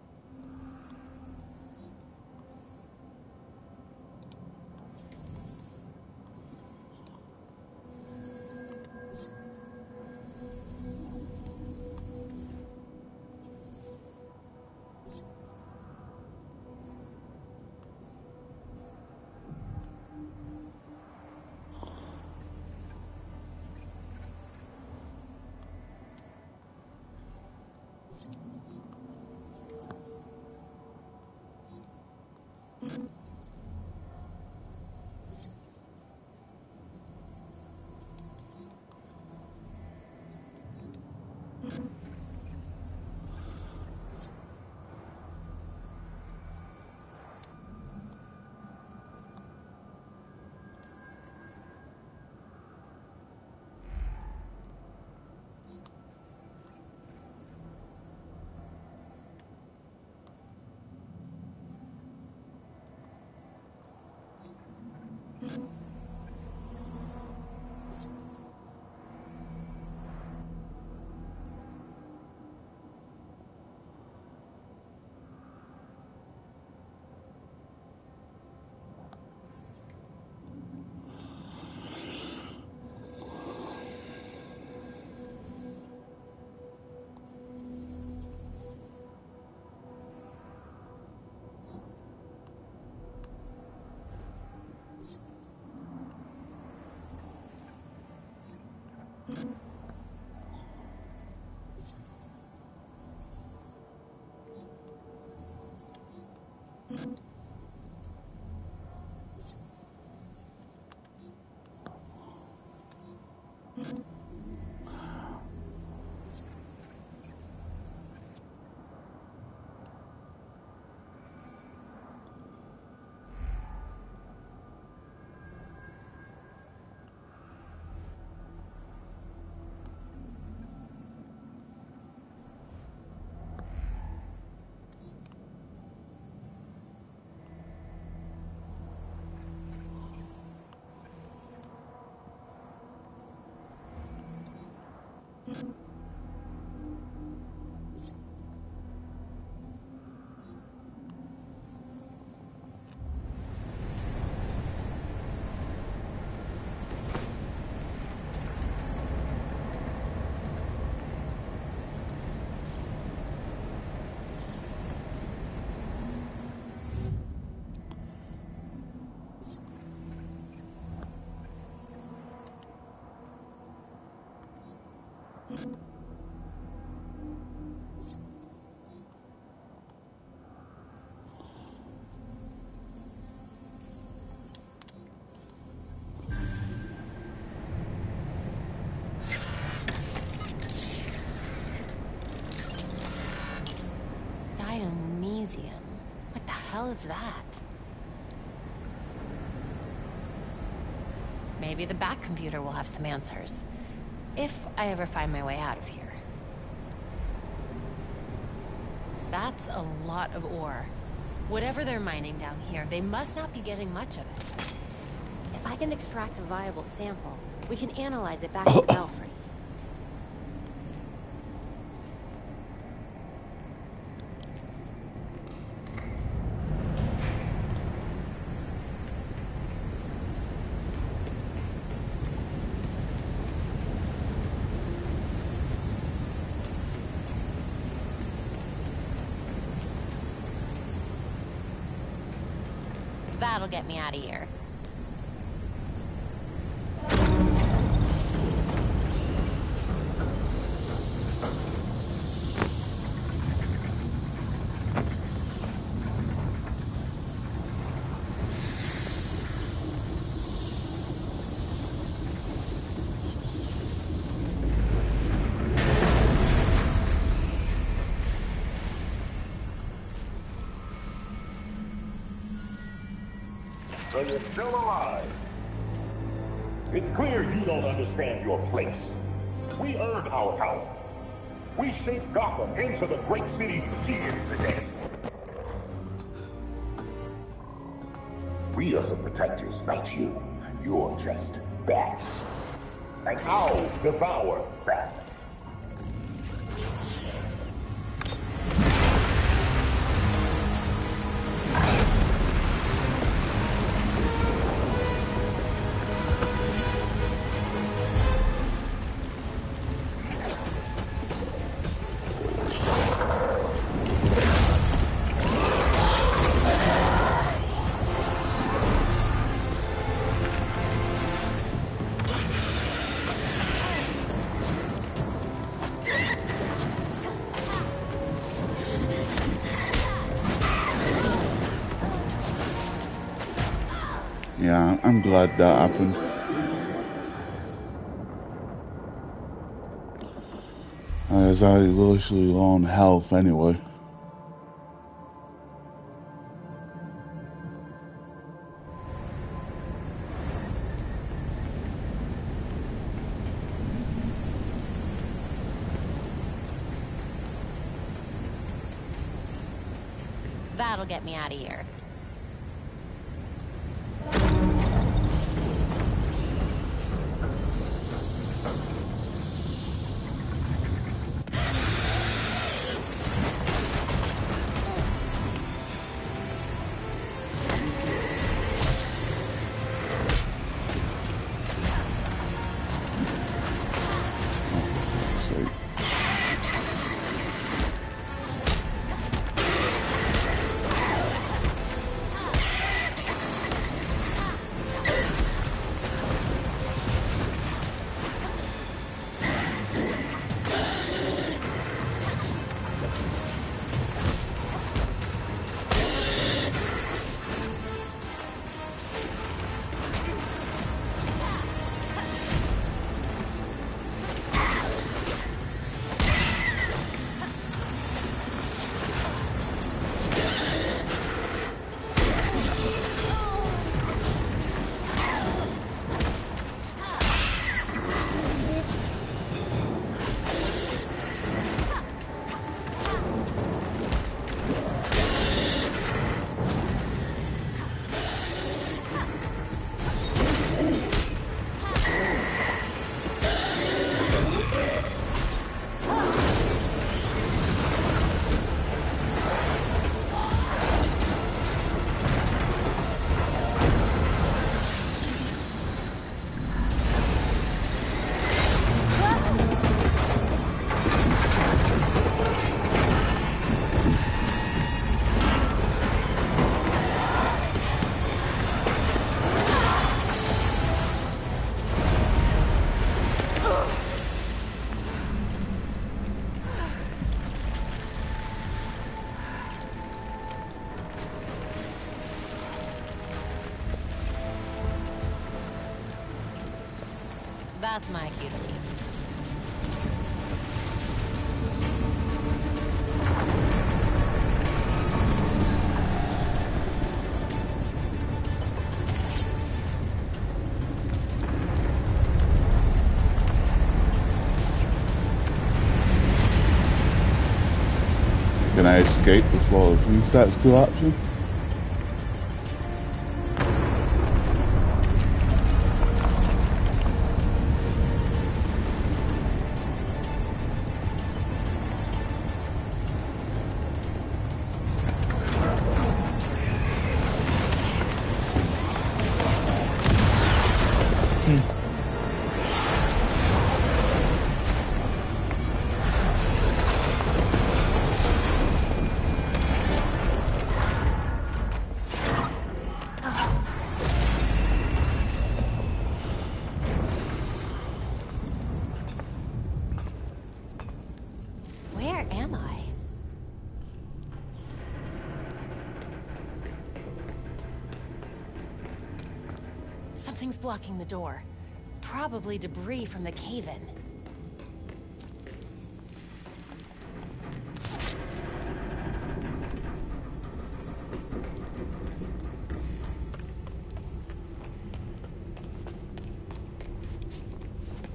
What the hell is that? Maybe the back computer will have some answers. If I ever find my way out of here. That's a lot of ore. Whatever they're mining down here, they must not be getting much of it. If I can extract a viable sample, we can analyze it back at the Belfry. That'll get me out of here. So you're still alive. It's clear you don't understand your place. We earned our power. We shaped Gotham into the great city she is today. We are the protectors, not you. You're just bats. And owls devour bats. Yeah, I'm glad that happened. As I literally low on health anyway. That'll get me out of here. That's my cue to keep. Can I escape before the thing starts collapsing? Where am I? Something's blocking the door. Probably debris from the cave-in.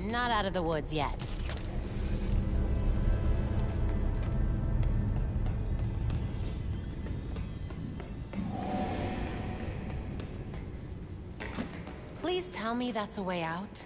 not out of the woods yet. Please tell me that's a way out.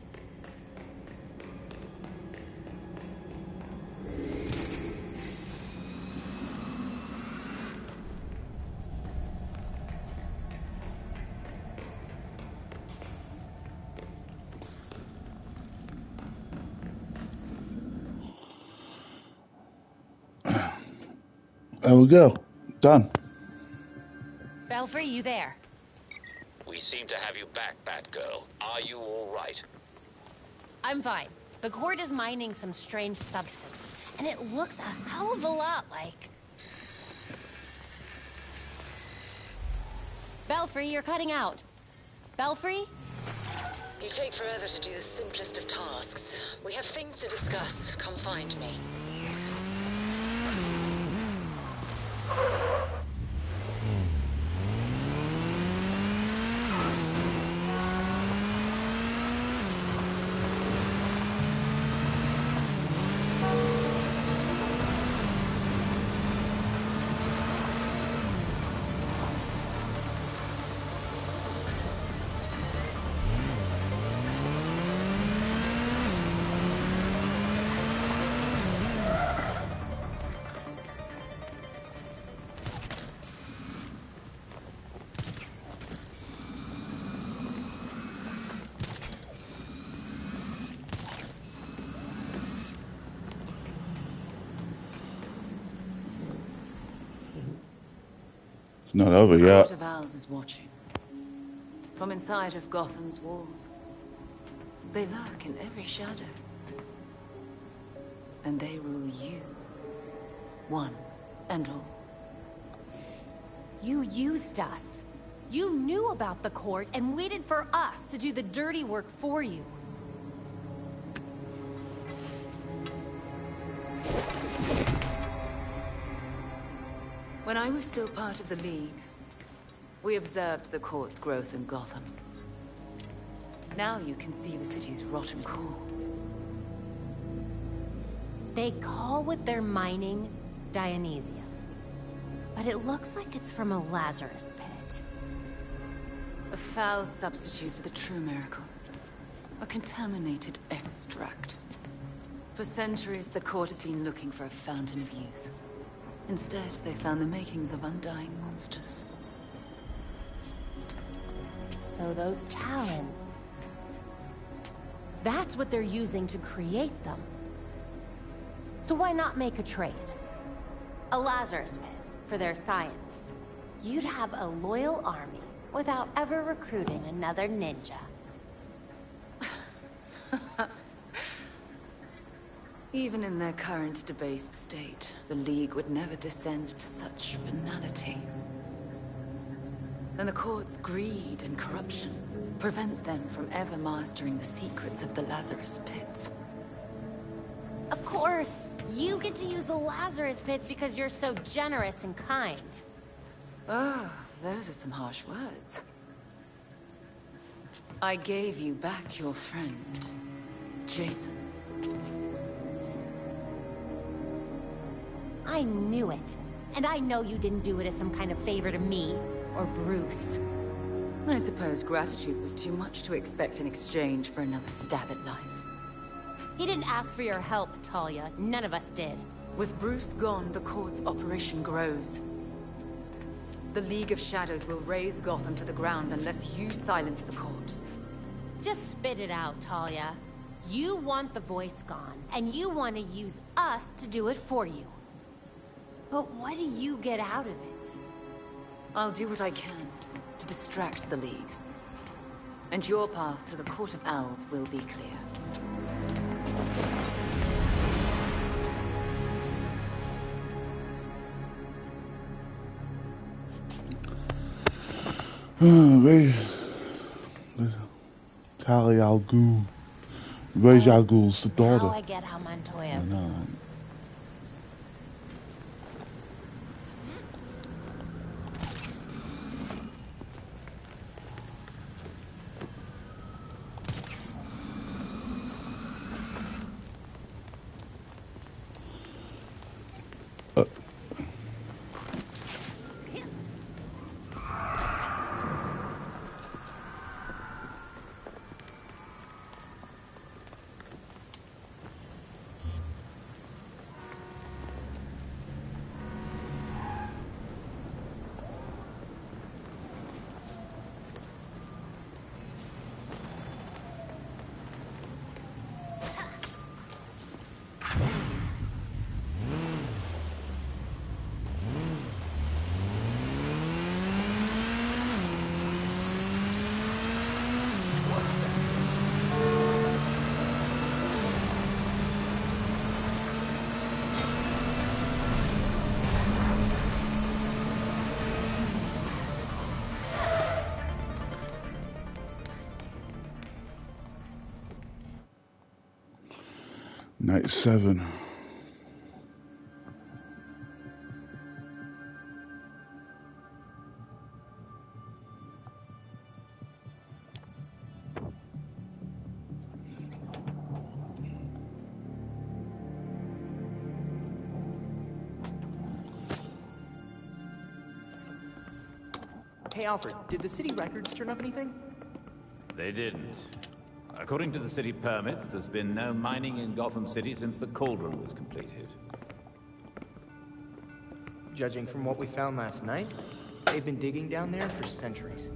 There we go. Done. Belfry, you there? We seem to have you back, Batgirl. Are you all right? I'm fine. The court is mining some strange substance, and it looks a hell of a lot like... Belfry, you're cutting out. Belfry? You take forever to do the simplest of tasks. We have things to discuss. Come find me. It's not over The yet. Court of Owls is watching. From inside of Gotham's walls. They lurk in every shadow. And they rule you. One and all. You used us. You knew about the court and waited for us to do the dirty work for you. When I was still part of the League, we observed the court's growth in Gotham. Now you can see the city's rotten core. They call what they're mining Dionysia. But it looks like it's from a Lazarus pit. A foul substitute for the true miracle. A contaminated extract. For centuries, the court has been looking for a fountain of youth. Instead, they found the makings of undying monsters. So those talons... that's what they're using to create them. So why not make a trade? A Lazarus pit for their science. You'd have a loyal army without ever recruiting another ninja. Even in their current debased state, the League would never descend to such banality. And the court's greed and corruption prevent them from ever mastering the secrets of the Lazarus pits. Of course, you get to use the Lazarus pits because you're so generous and kind. Oh, those are some harsh words. I gave you back your friend, Jason. I knew it. And I know you didn't do it as some kind of favor to me, or Bruce. I suppose gratitude was too much to expect in exchange for another stab at life. He didn't ask for your help, Talia. None of us did. With Bruce gone, the court's operation grows. The League of Shadows will raze Gotham to the ground unless you silence the court. Just spit it out, Talia. You want the voice gone, and you want to use us to do it for you. But what do you get out of it? I'll do what I can to distract the League. And your path to the Court of Owls will be clear. Talia al Ghul. Ra's al Ghul's the daughter. Now I get how Montoya feels. 97. Hey, Alfred, did the city records turn up anything? They didn't. According to the city permits, there's been no mining in Gotham City since the cauldron was completed. Judging from what we found last night, they've been digging down there for centuries.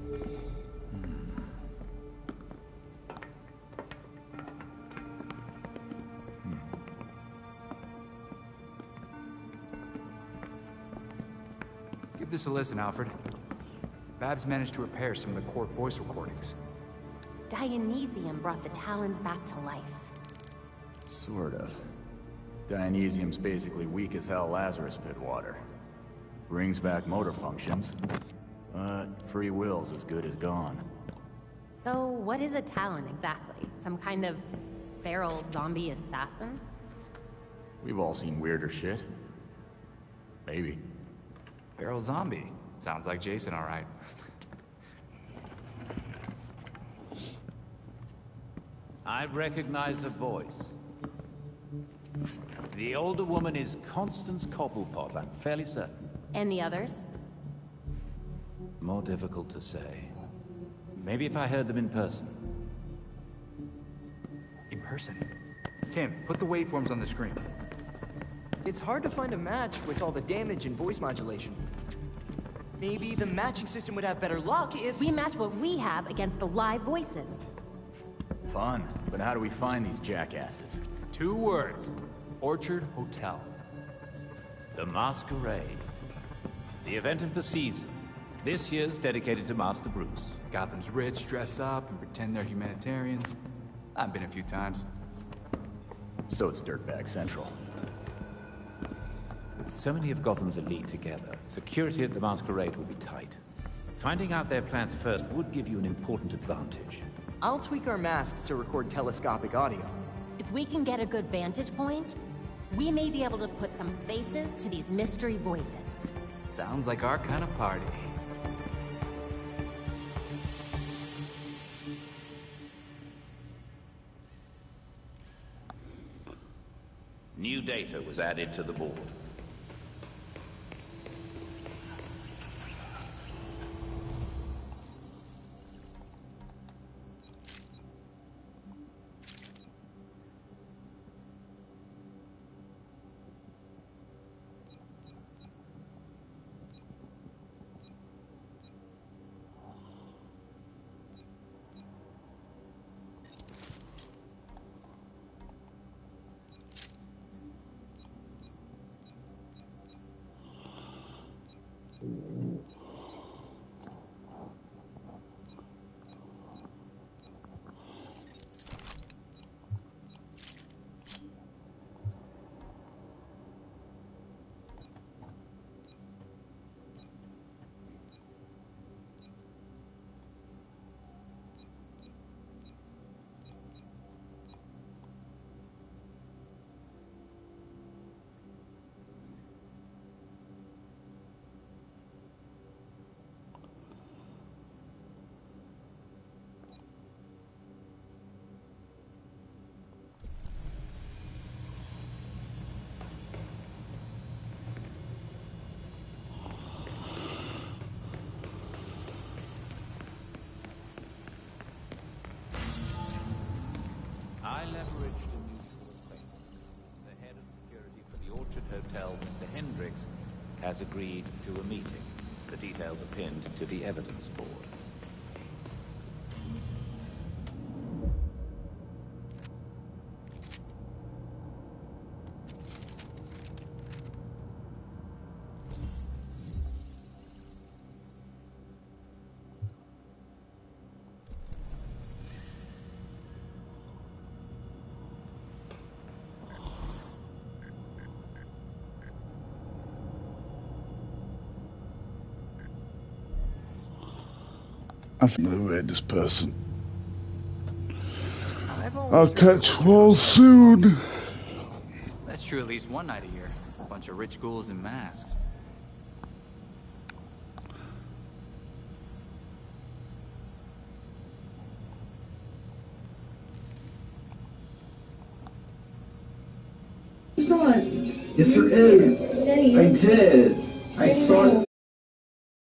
Give this a listen, Alfred. Babs managed to repair some of the court voice recordings. Dionysium brought the Talons back to life. Sort of. Dionysium's basically weak as hell Lazarus pit water. Brings back motor functions, but free will's as good as gone. So, what is a Talon exactly? Some kind of feral zombie assassin? We've all seen weirder shit. Maybe. Feral zombie. Sounds like Jason, all right. I recognize a voice. The older woman is Constance Cobblepot, I'm fairly certain. And the others? More difficult to say. Maybe if I heard them in person. In person? Tim, put the waveforms on the screen. It's hard to find a match with all the damage and voice modulation. Maybe the matching system would have better luck if... We match what we have against the live voices. Fun, but how do we find these jackasses? 2 words. Orchard Hotel. The Masquerade. The event of the season. This year's dedicated to Master Bruce. Gotham's rich dress up and pretend they're humanitarians. I've been a few times. So it's Dirtbag Central. With so many of Gotham's elite together, security at the Masquerade will be tight. Finding out their plans first would give you an important advantage. I'll tweak our masks to record telescopic audio. If we can get a good vantage point, we may be able to put some faces to these mystery voices. Sounds like our kind of party. New data was added to the board. I leveraged a mutual acquaintance. The head of security for the Orchard Hotel, Mr. Hendricks, has agreed to a meeting. The details are pinned to the evidence board. I've never read this person. I've I'll always catch you all soon. true at least one night a year. A bunch of rich ghouls in masks. Yes, there is. I did. I saw it.